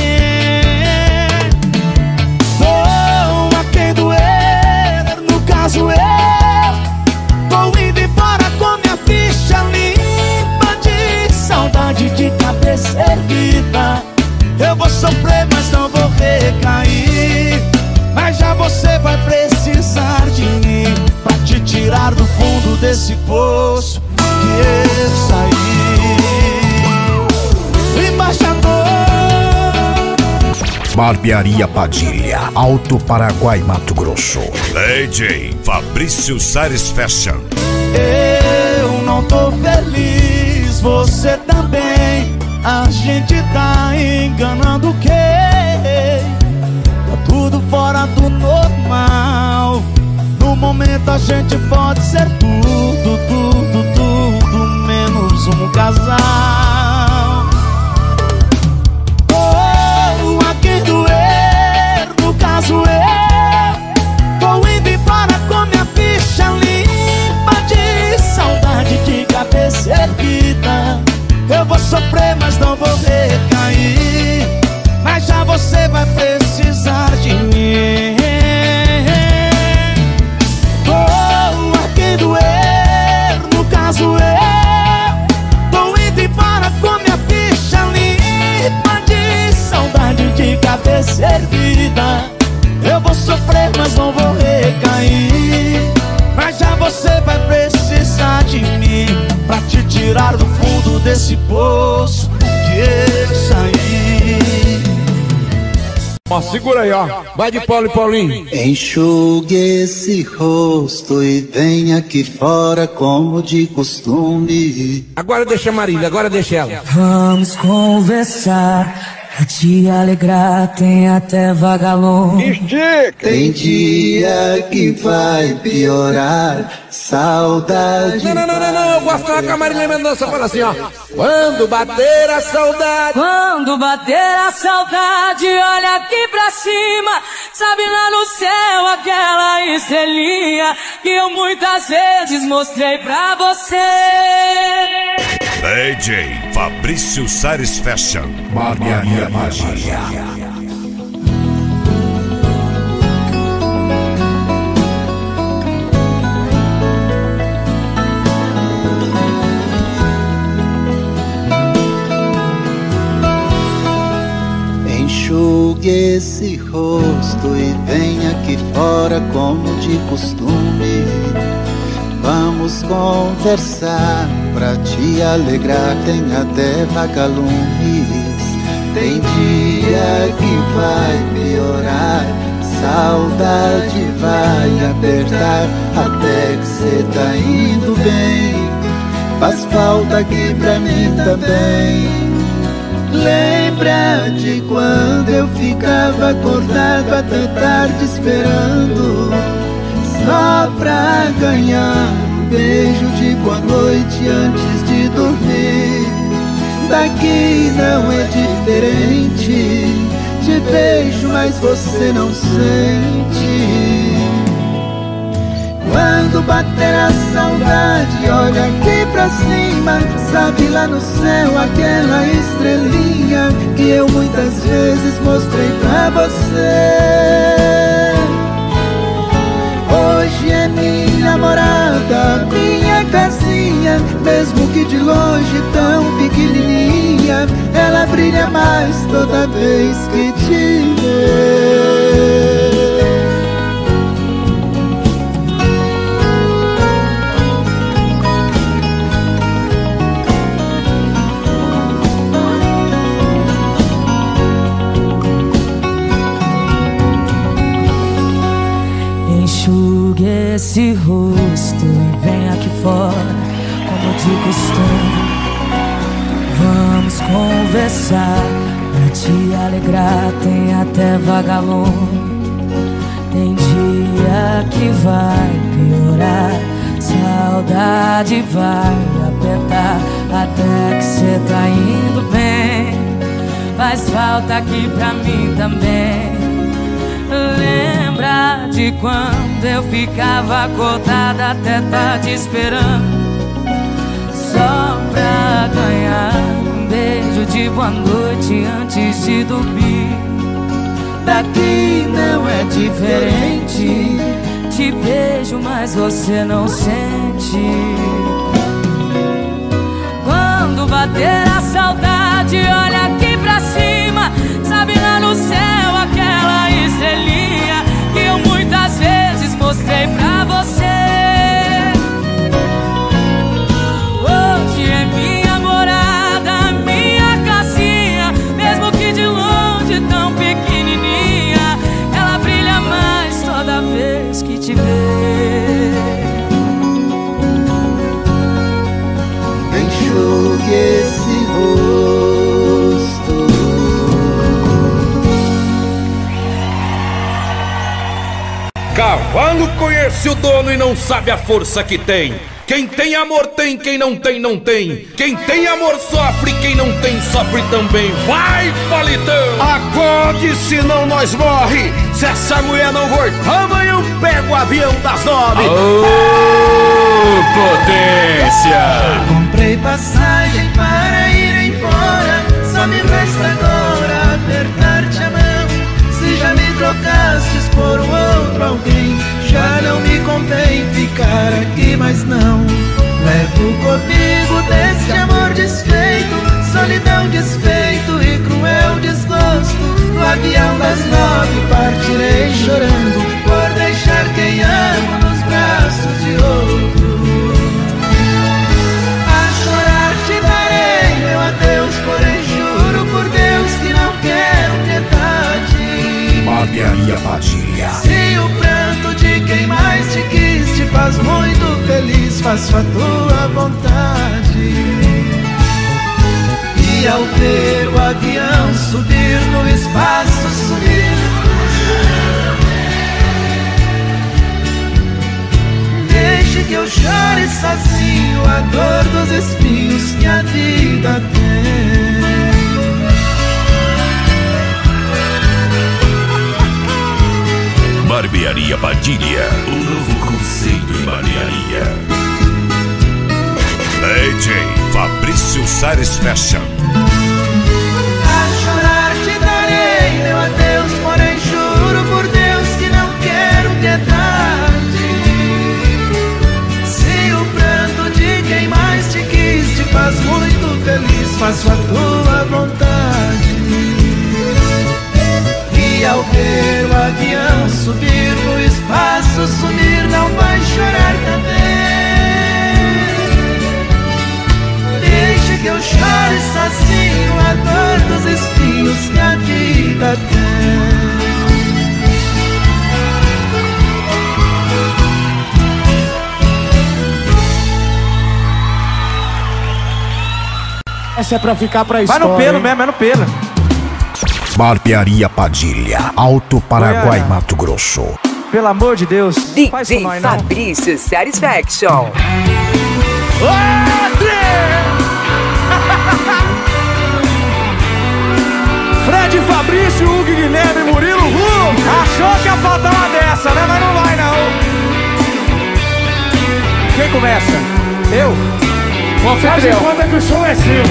Doa quem doer, no caso eu tô indo embora com minha ficha limpa de saudade de cabeça erguida. Eu vou sofrer, mas não vou recair. Mas já você vai precisar de mim pra te tirar do fundo desse poço que eu saí. Embaixador. Barbearia Padilha, Alto Paraguai, Mato Grosso. D J Fabrício Sares Fashion. Eu não tô feliz, você também. A gente tá enganando quem? Tá tudo fora do normal. No momento a gente pode ser tudo, tudo, tudo menos um casal. Oh, a quem doer, no caso eu tô indo embora com minha ficha limpa de saudade de cabeça erguida. Eu vou sofrer, mas não vou recair. Mas já você vai precisar de mim. Oh, a quem doer, no caso eu tô indo embora com minha ficha limpa de saudade de cabeça erguida. Eu vou sofrer, mas não vou recair. Mas já você vai precisar de mim pra te tirar do fundo desse poço que eu saí. Ó, segura aí, ó. Vai de Paulo e Paulinho. Enxugue esse rosto e vem aqui fora como de costume. Agora deixa a Marília, agora deixa ela. Vamos conversar. Pra te alegrar, tem até vagalume. Tem dia que vai piorar, saudade. Não, não, não, não, não, eu gosto que a Marília Mendonça fala assim, ó. Quando bater a saudade. Quando bater a saudade, olha aqui pra cima. Sabe lá no céu aquela estrelinha que eu muitas vezes mostrei pra você. D J Fabrício Sares Fashion. Barbearia Padilha. Enxugue esse rosto e vem aqui fora como de costume. Vamos conversar pra te alegrar, tem até vagalumes. Tem dia que vai piorar, saudade vai apertar, até que cê tá indo bem. Faz falta aqui pra mim também. Lembra de quando eu ficava acordado até tarde esperando, só pra ganhar um beijo de boa noite antes de dormir. Daqui não é diferente, te beijo mas você não sente. Quando bater a saudade, olha aqui pra cima. Sabe lá no céu aquela estrelinha que eu muitas vezes mostrei pra você. Hoje é minha morada, minha casinha. Mesmo que de longe tão pequenininha, ela brilha mais toda vez que te vê. estou. Vamos conversar, pra te alegrar tem até vagalume. Tem dia que vai piorar, saudade vai apertar, até que cê tá indo bem. Faz falta aqui pra mim também. Lembra de quando eu ficava acordada até tarde esperando, só pra ganhar um beijo de boa noite antes de dormir. Daqui não é diferente, te beijo mas você não sente. Quando bater a saudade, olha aqui pra cima, sabe lá no céu aquela estrelinha que eu muitas vezes mostrei pra você. Hoje é minha morada, minha casinha, mesmo que de longe tão pequenininha, ela brilha mais toda vez que te vê. Enxugue esse rosto. Cavalo conhece o dono e não sabe a força que tem. Quem tem amor tem, quem não tem, não tem. Quem tem amor sofre, quem não tem sofre também. Vai, Palitão! Acorde, senão nós morre. Se essa mulher não for, amanhã eu pego o avião das nove. Ô, potência! Comprei passagem para ir embora, só me resta agora apertar-te a mão. Se já me trocastes por um outro alguém, já não me convém ficar aqui mais não. Levo comigo desse amor desfeito, solidão, despeito e cruel desgosto. No avião das nove partirei chorando, por deixar quem amo nos braços de outro. A chorar te darei meu adeus, porém juro por Deus que não quero piedade. Barbearia Padilha. Se o pranto de quem mais te quis te faz muito feliz, faço a tua vontade. E ao ver o avião subir no espaço, subir, deixe que eu chore sozinho a dor dos espinhos que a vida tem. Barbearia Padilha, o novo conceito em barbearia. D J Fabrício Sares Fashion. A chorar te darei meu adeus, porém juro por Deus que não quero piedade. Se o pranto de quem mais te quis te faz muito feliz, faço a tua vontade. E ao ver o avião subir no espaço, sumir, não vai chorar também. Deixe que eu chore sozinho a dor dos espinhos que a vida tem. Essa é pra ficar pra história. Vai no pelo hein? mesmo, é no pelo. Barbearia Padilha, Alto Paraguai, Goiânia. Mato Grosso. Pelo amor de Deus, faz com D J nós, não. Fabrício Satisfaction. Fred, Fabrício, Hugo, Guilherme, Murilo, Ru. Achou que ia faltar uma dessa, né? Mas não vai, não. Quem começa? Eu? Faz de conta que o show é seu.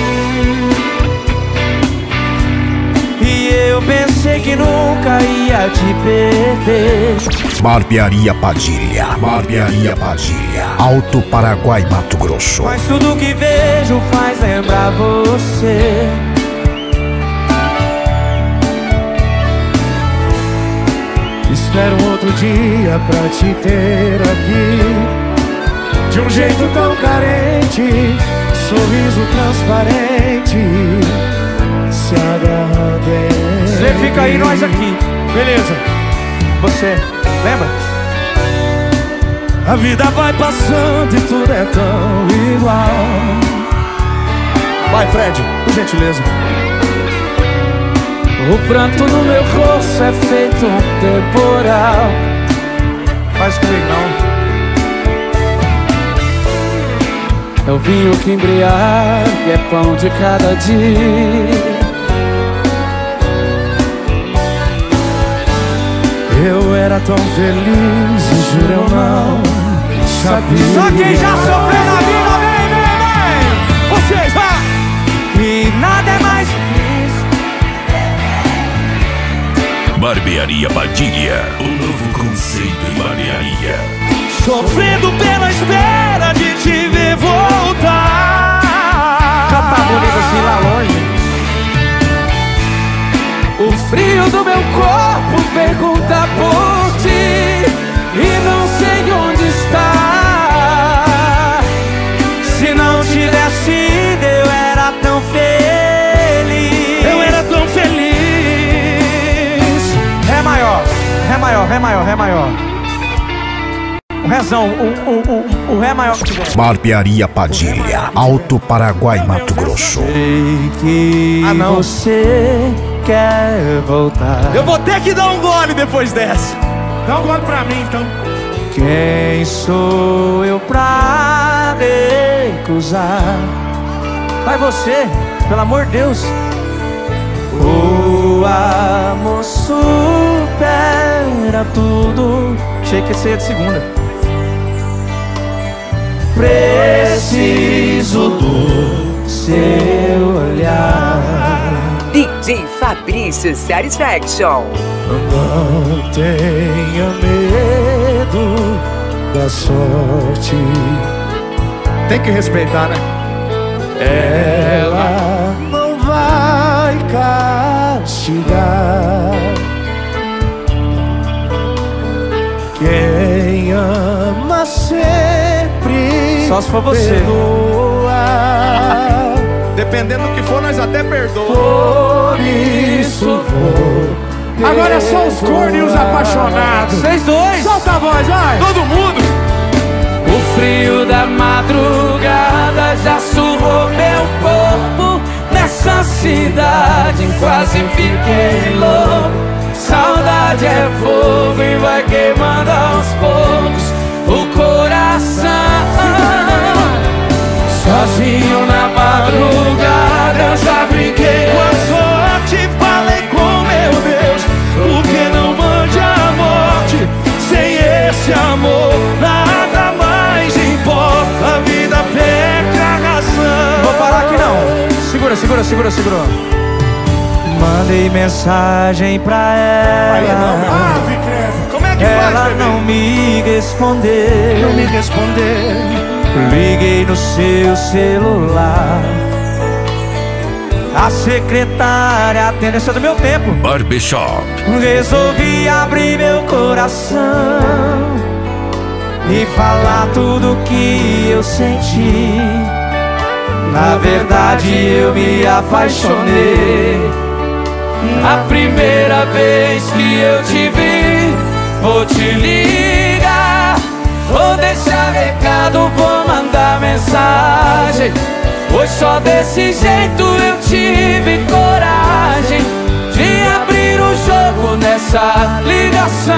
E eu pensei que nunca ia te perder. Barbearia Padilha, Barbearia Padilha, Alto Paraguai, Mato Grosso. Mas tudo que vejo faz lembrar você. Espero um outro dia pra te ter aqui, de um jeito tão carente, sorriso transparente, se agarrando em Você fica aí, nós aqui. Beleza. Você, lembra? A vida vai passando e tudo é tão igual. Vai, Fred, por gentileza. O pranto no meu rosto é feito um temporal. Faz comigo não. É o vinho que embriaga, é pão de cada dia. Eu era tão feliz e juro eu não sabia. Só quem já sofreu na vida, vem, vem, vem! Vocês, vá! E nada é mais difícil. Barbearia Padilha, o novo conceito em barbearia. Sofrendo pela espera de te ver voltar. Canta bonito assim lá longe. O frio do meu corpo pergunta por ti e não sei onde está. Se não tivesse ido eu era tão feliz. Eu era tão feliz. Ré maior, Ré maior, Ré maior, Ré maior. O Rézão, o, o, o, o Ré maior que tiver. Barbearia Padilha, Alto Paraguai, Mato Grosso. Sei que ah, não. você quer voltar. Eu vou ter que dar um gole depois dessa. Dá um gole pra mim, então. Quem sou eu pra recusar? Vai você, pelo amor de Deus. O amor supera tudo. Achei que esse ia de segunda. Preciso do seu olhar. D J Fabrício Satisfaction. Não tenha medo da sorte. Tem que respeitar, né? Ela não vai castigar quem ama sempre. Só se for você. Perdoa. Dependendo do que for, nós até perdoa. Por isso vou. Agora é só os cornos e os apaixonados. Vocês dois. Solta a voz, vai. Todo mundo. O frio da madrugada já surrou meu corpo. Nessa cidade quase fiquei louco. Saudade é fogo e vai queimando aos poucos o coração. Sozinho na madrugada eu já brinquei com a sorte, falei com meu Deus, por que não mande a morte? Sem esse amor nada mais importa, a vida perde a razão. Vou parar aqui não. Segura, segura, segura, segura. Mandei mensagem pra ela. Aí não, meu Ave, credo. Como é que ela faz, bebê? não me respondeu. Não me respondeu. Liguei no seu celular. A secretária, a tendência do meu tempo. Barbershop. Resolvi abrir meu coração e falar tudo que eu senti. Na verdade eu me apaixonei. A primeira vez que eu te vi, vou te ligar, vou deixar recado, vou mandar mensagem. Pois só desse jeito eu tive coragem de abrir o jogo nessa ligação.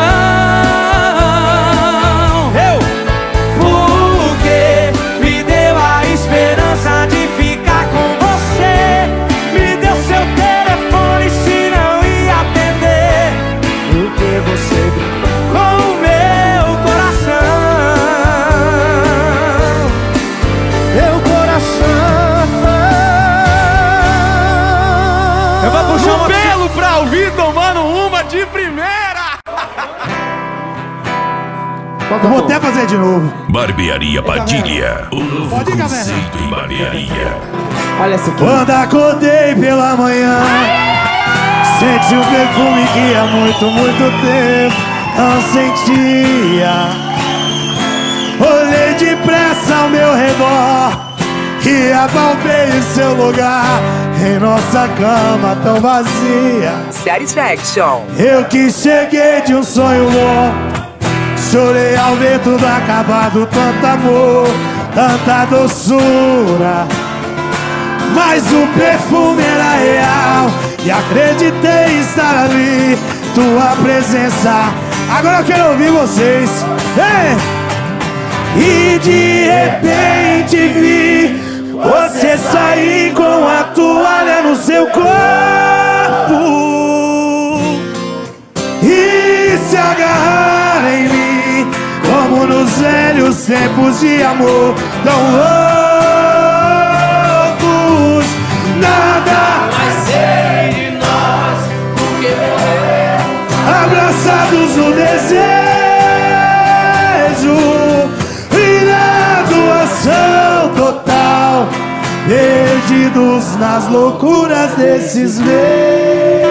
Eu, porque me deu a esperança de ficar com você. Me deu seu telefone se não ia atender. Porque você com o meu coração. Meu coração. Eu vou puxar um pelo pra ouvir tomando uma de primeira. Eu vou até fazer de novo. Barbearia Padilha, o novo Pode ir, conceito em barbearia. Olha essa aqui. Quando acordei pela manhã, senti um perfume que há muito, muito tempo não sentia. Olhei depressa ao meu redor e apalpei o seu lugar em nossa cama tão vazia. Satisfaction. Eu que cheguei de um sonho bom, chorei ao ver tudo acabado. Tanto amor, tanta doçura, mas o perfume era real e acreditei estar ali. Tua presença, agora eu quero ouvir vocês. Ei! E de repente vi você sair com a toalha no seu corpo e se agarrar em mim, como nos velhos tempos de amor tão loucos. Nada mais sei de nós do que morrer, abraçados no desejo e na doação total, perdidos nas loucuras desses meus.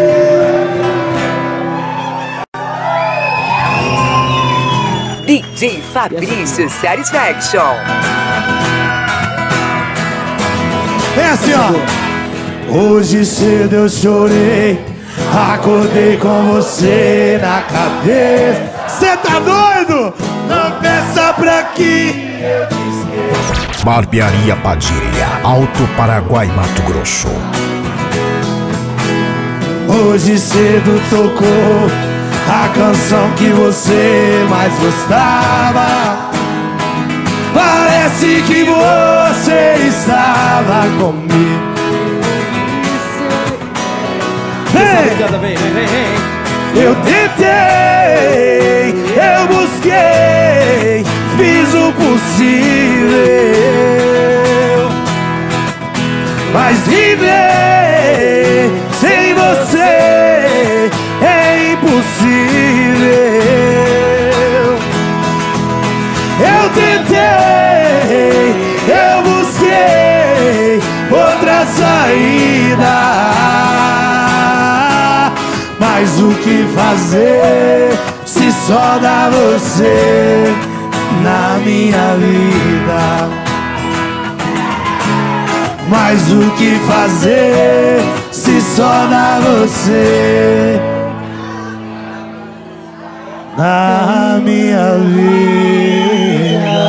D J Fabrício Satisfaction. É assim, ó. Hoje cedo eu chorei, acordei com você na cabeça. Cê tá doido? Não peça pra que eu te esqueça. Barbearia Padilha, Alto Paraguai, Mato Grosso. Hoje cedo tocou a canção que você mais gostava. Parece que você estava comigo. Vem, vem, vem, vem. Eu tentei, eu busquei, fiz o possível, mas viver sem você é impossível. Eu tentei, eu busquei outra saída, mas o que fazer se só dá você na minha vida? Mas o que fazer se só dá você na minha vida?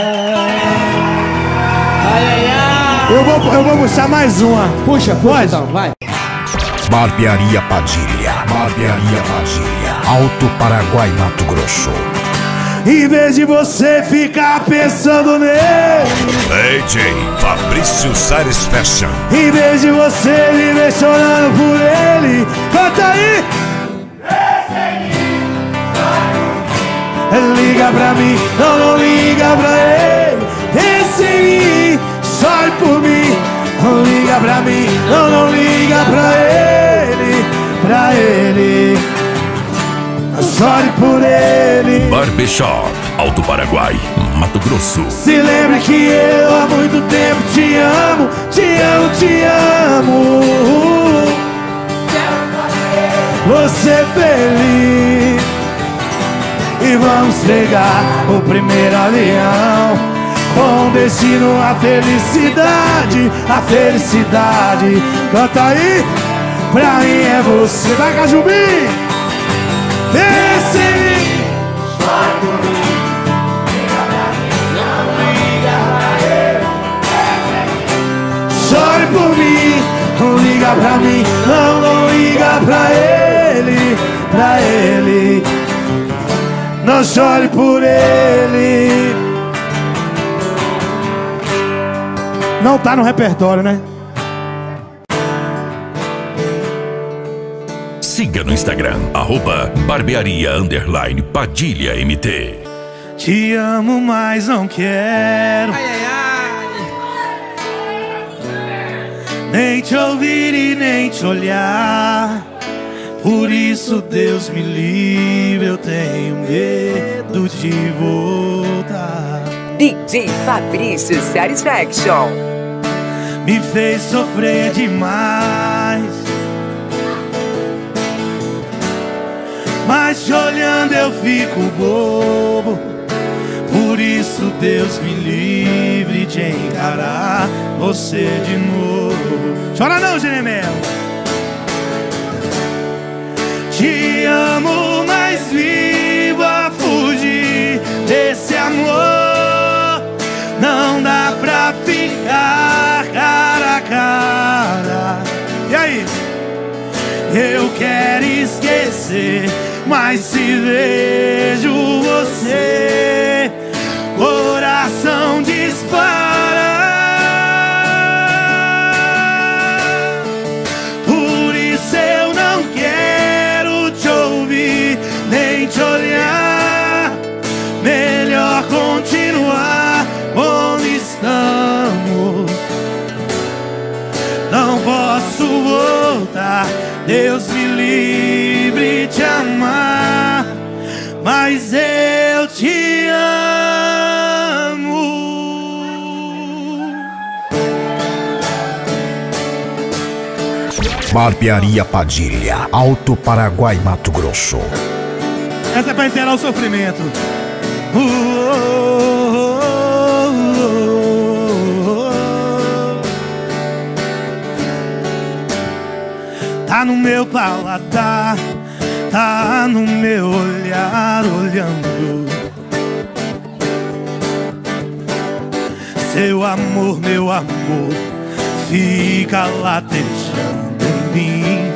Eu vou, eu vou puxar mais uma. Puxa, puxa então, vai. Barbearia Padilha, Barbearia Padilha, Alto Paraguai, Mato Grosso. Em vez de você ficar pensando nele, D J Fabrício Satisfaction. em vez de você viver chorando por ele, canta aí. Liga pra mim, não, não liga pra ele. Pense em mim, chore por mim. Não liga pra mim, não, não liga pra ele, pra ele. Chore por ele. Barbershop, Alto Paraguai, Mato Grosso. Se lembre que eu há muito tempo te amo, te amo, te amo. Você feliz. E vamos pegar o primeiro avião com destino à felicidade, a felicidade. Canta aí, pra mim é você. Vai, Cajubim! Pense em mim, chore por mim. Liga pra mim, não liga pra ele. Chore por mim, não liga pra mim, não, não liga pra ele, pra ele. Não chore por ele. Não tá no repertório, né? Siga no Instagram, arroba barbearia underline Padilha M T. Te amo, mas não quero nem te ouvir e nem te olhar. Por isso, Deus me livre, eu tenho medo de voltar. D J Fabrício Satisfaction. Me fez sofrer demais, mas te olhando eu fico bobo. Por isso, Deus me livre de encarar você de novo. Chora não, Jeremel. Te amo, mas vivo a fugir. pra ficar cara a cara. E aí? Eu quero esquecer, mas se vejo você, coração dispara. Por isso eu não quero te ouvir, nem te olhar. Melhor continuar como estamos. Não posso voltar, Deus me livre te amar, mas eu te amo. Barbearia Padilha, Alto Paraguai, Mato Grosso. Essa é pra enterrar o sofrimento. Uh, uh, uh, uh. Tá no meu paladar, tá no meu olhar olhando. Seu amor, meu amor, fica latejando em mim.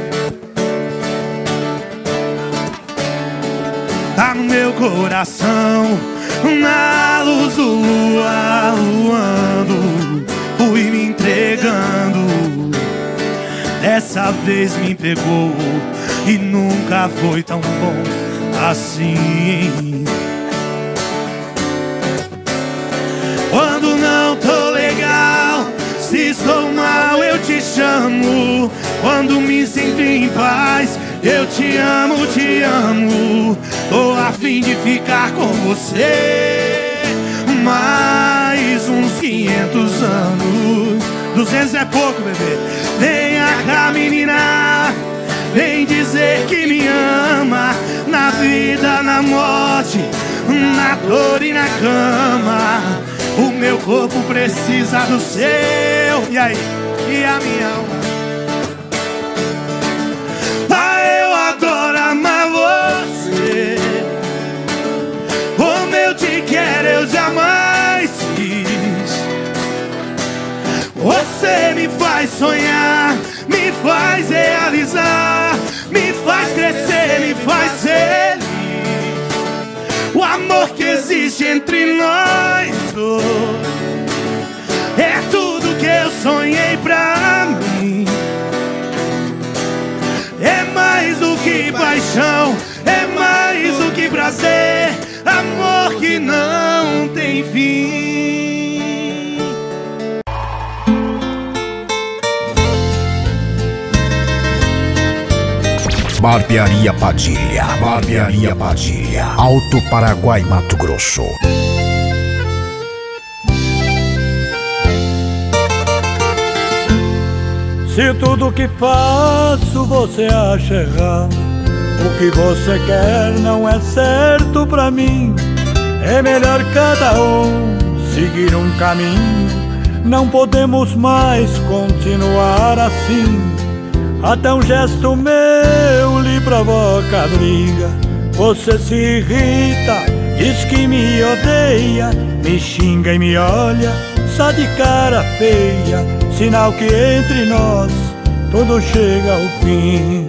Tá no meu coração, na luz do luar, luando, fui me entregando. Dessa vez me pegou e nunca foi tão bom assim. Quando não tô legal, se estou mal eu te chamo. Quando me sinto em paz, eu te amo, te amo. Tô a fim de ficar com você mais uns quinhentos anos. Duzentos é pouco, bebê. Venha cá, menina, vem dizer que me ama. Na vida, na morte, na dor e na cama. O meu corpo precisa do seu. E aí? E a minha alma? Ah, eu adoro amar você. Como eu te quero, eu jamais fiz. Você me faz sonhar, me faz realizar, me faz crescer, me faz feliz. O amor que existe entre nós dois é tudo que eu sonhei pra mim. É mais do que paixão, é mais do que prazer. Amor que não tem fim. Barbearia Padilha, Barbearia Padilha, Alto Paraguai, Mato Grosso. Se tudo que faço você acha errado, o que você quer não é certo pra mim. É melhor cada um seguir um caminho. Não podemos mais continuar assim. Até um gesto meu lhe provoca briga. Você se irrita, diz que me odeia, me xinga e me olha só de cara feia. Sinal que entre nós tudo chega ao fim.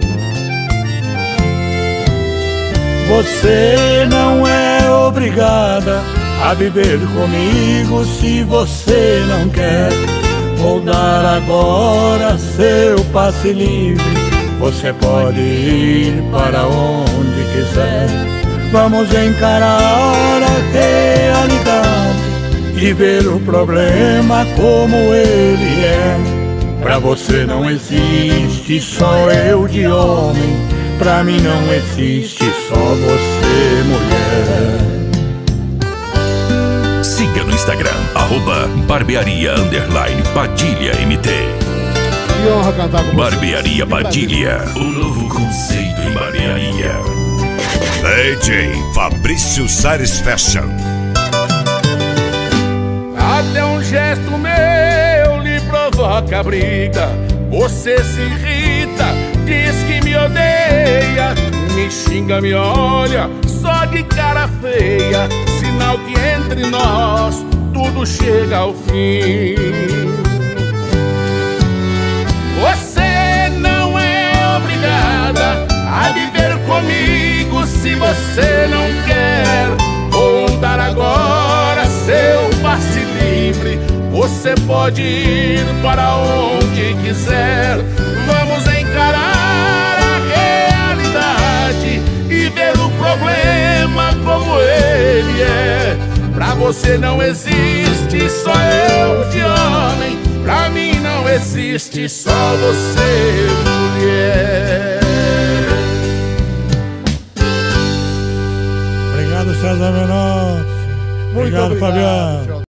Você não é obrigada a viver comigo se você não quer. Vou dar agora seu passe livre. Você pode ir para onde quiser. Vamos encarar a realidade e ver o problema como ele é. Pra você não existe só eu de homem. Pra mim não existe só você, mulher. Siga no Instagram, arroba barbearia underline Padilha M T. Que honra cantar com Barbearia Padilha, o novo conceito em barbearia. D J Fabrício Sares Fashion. Até um gesto meu lhe provoca briga. Você se irrita, diz que me odeia, me xinga, me olha só de cara feia. Sinal que entre nós tudo chega ao fim. você não quer, vou dar agora seu passe livre. Você pode ir para onde quiser. Vamos encarar a realidade e ver o problema como ele é. Pra você não existe só eu de homem, pra mim não existe só você, mulher. Obrigado, César Menotti. Obrigado, obrigado, Fabiano.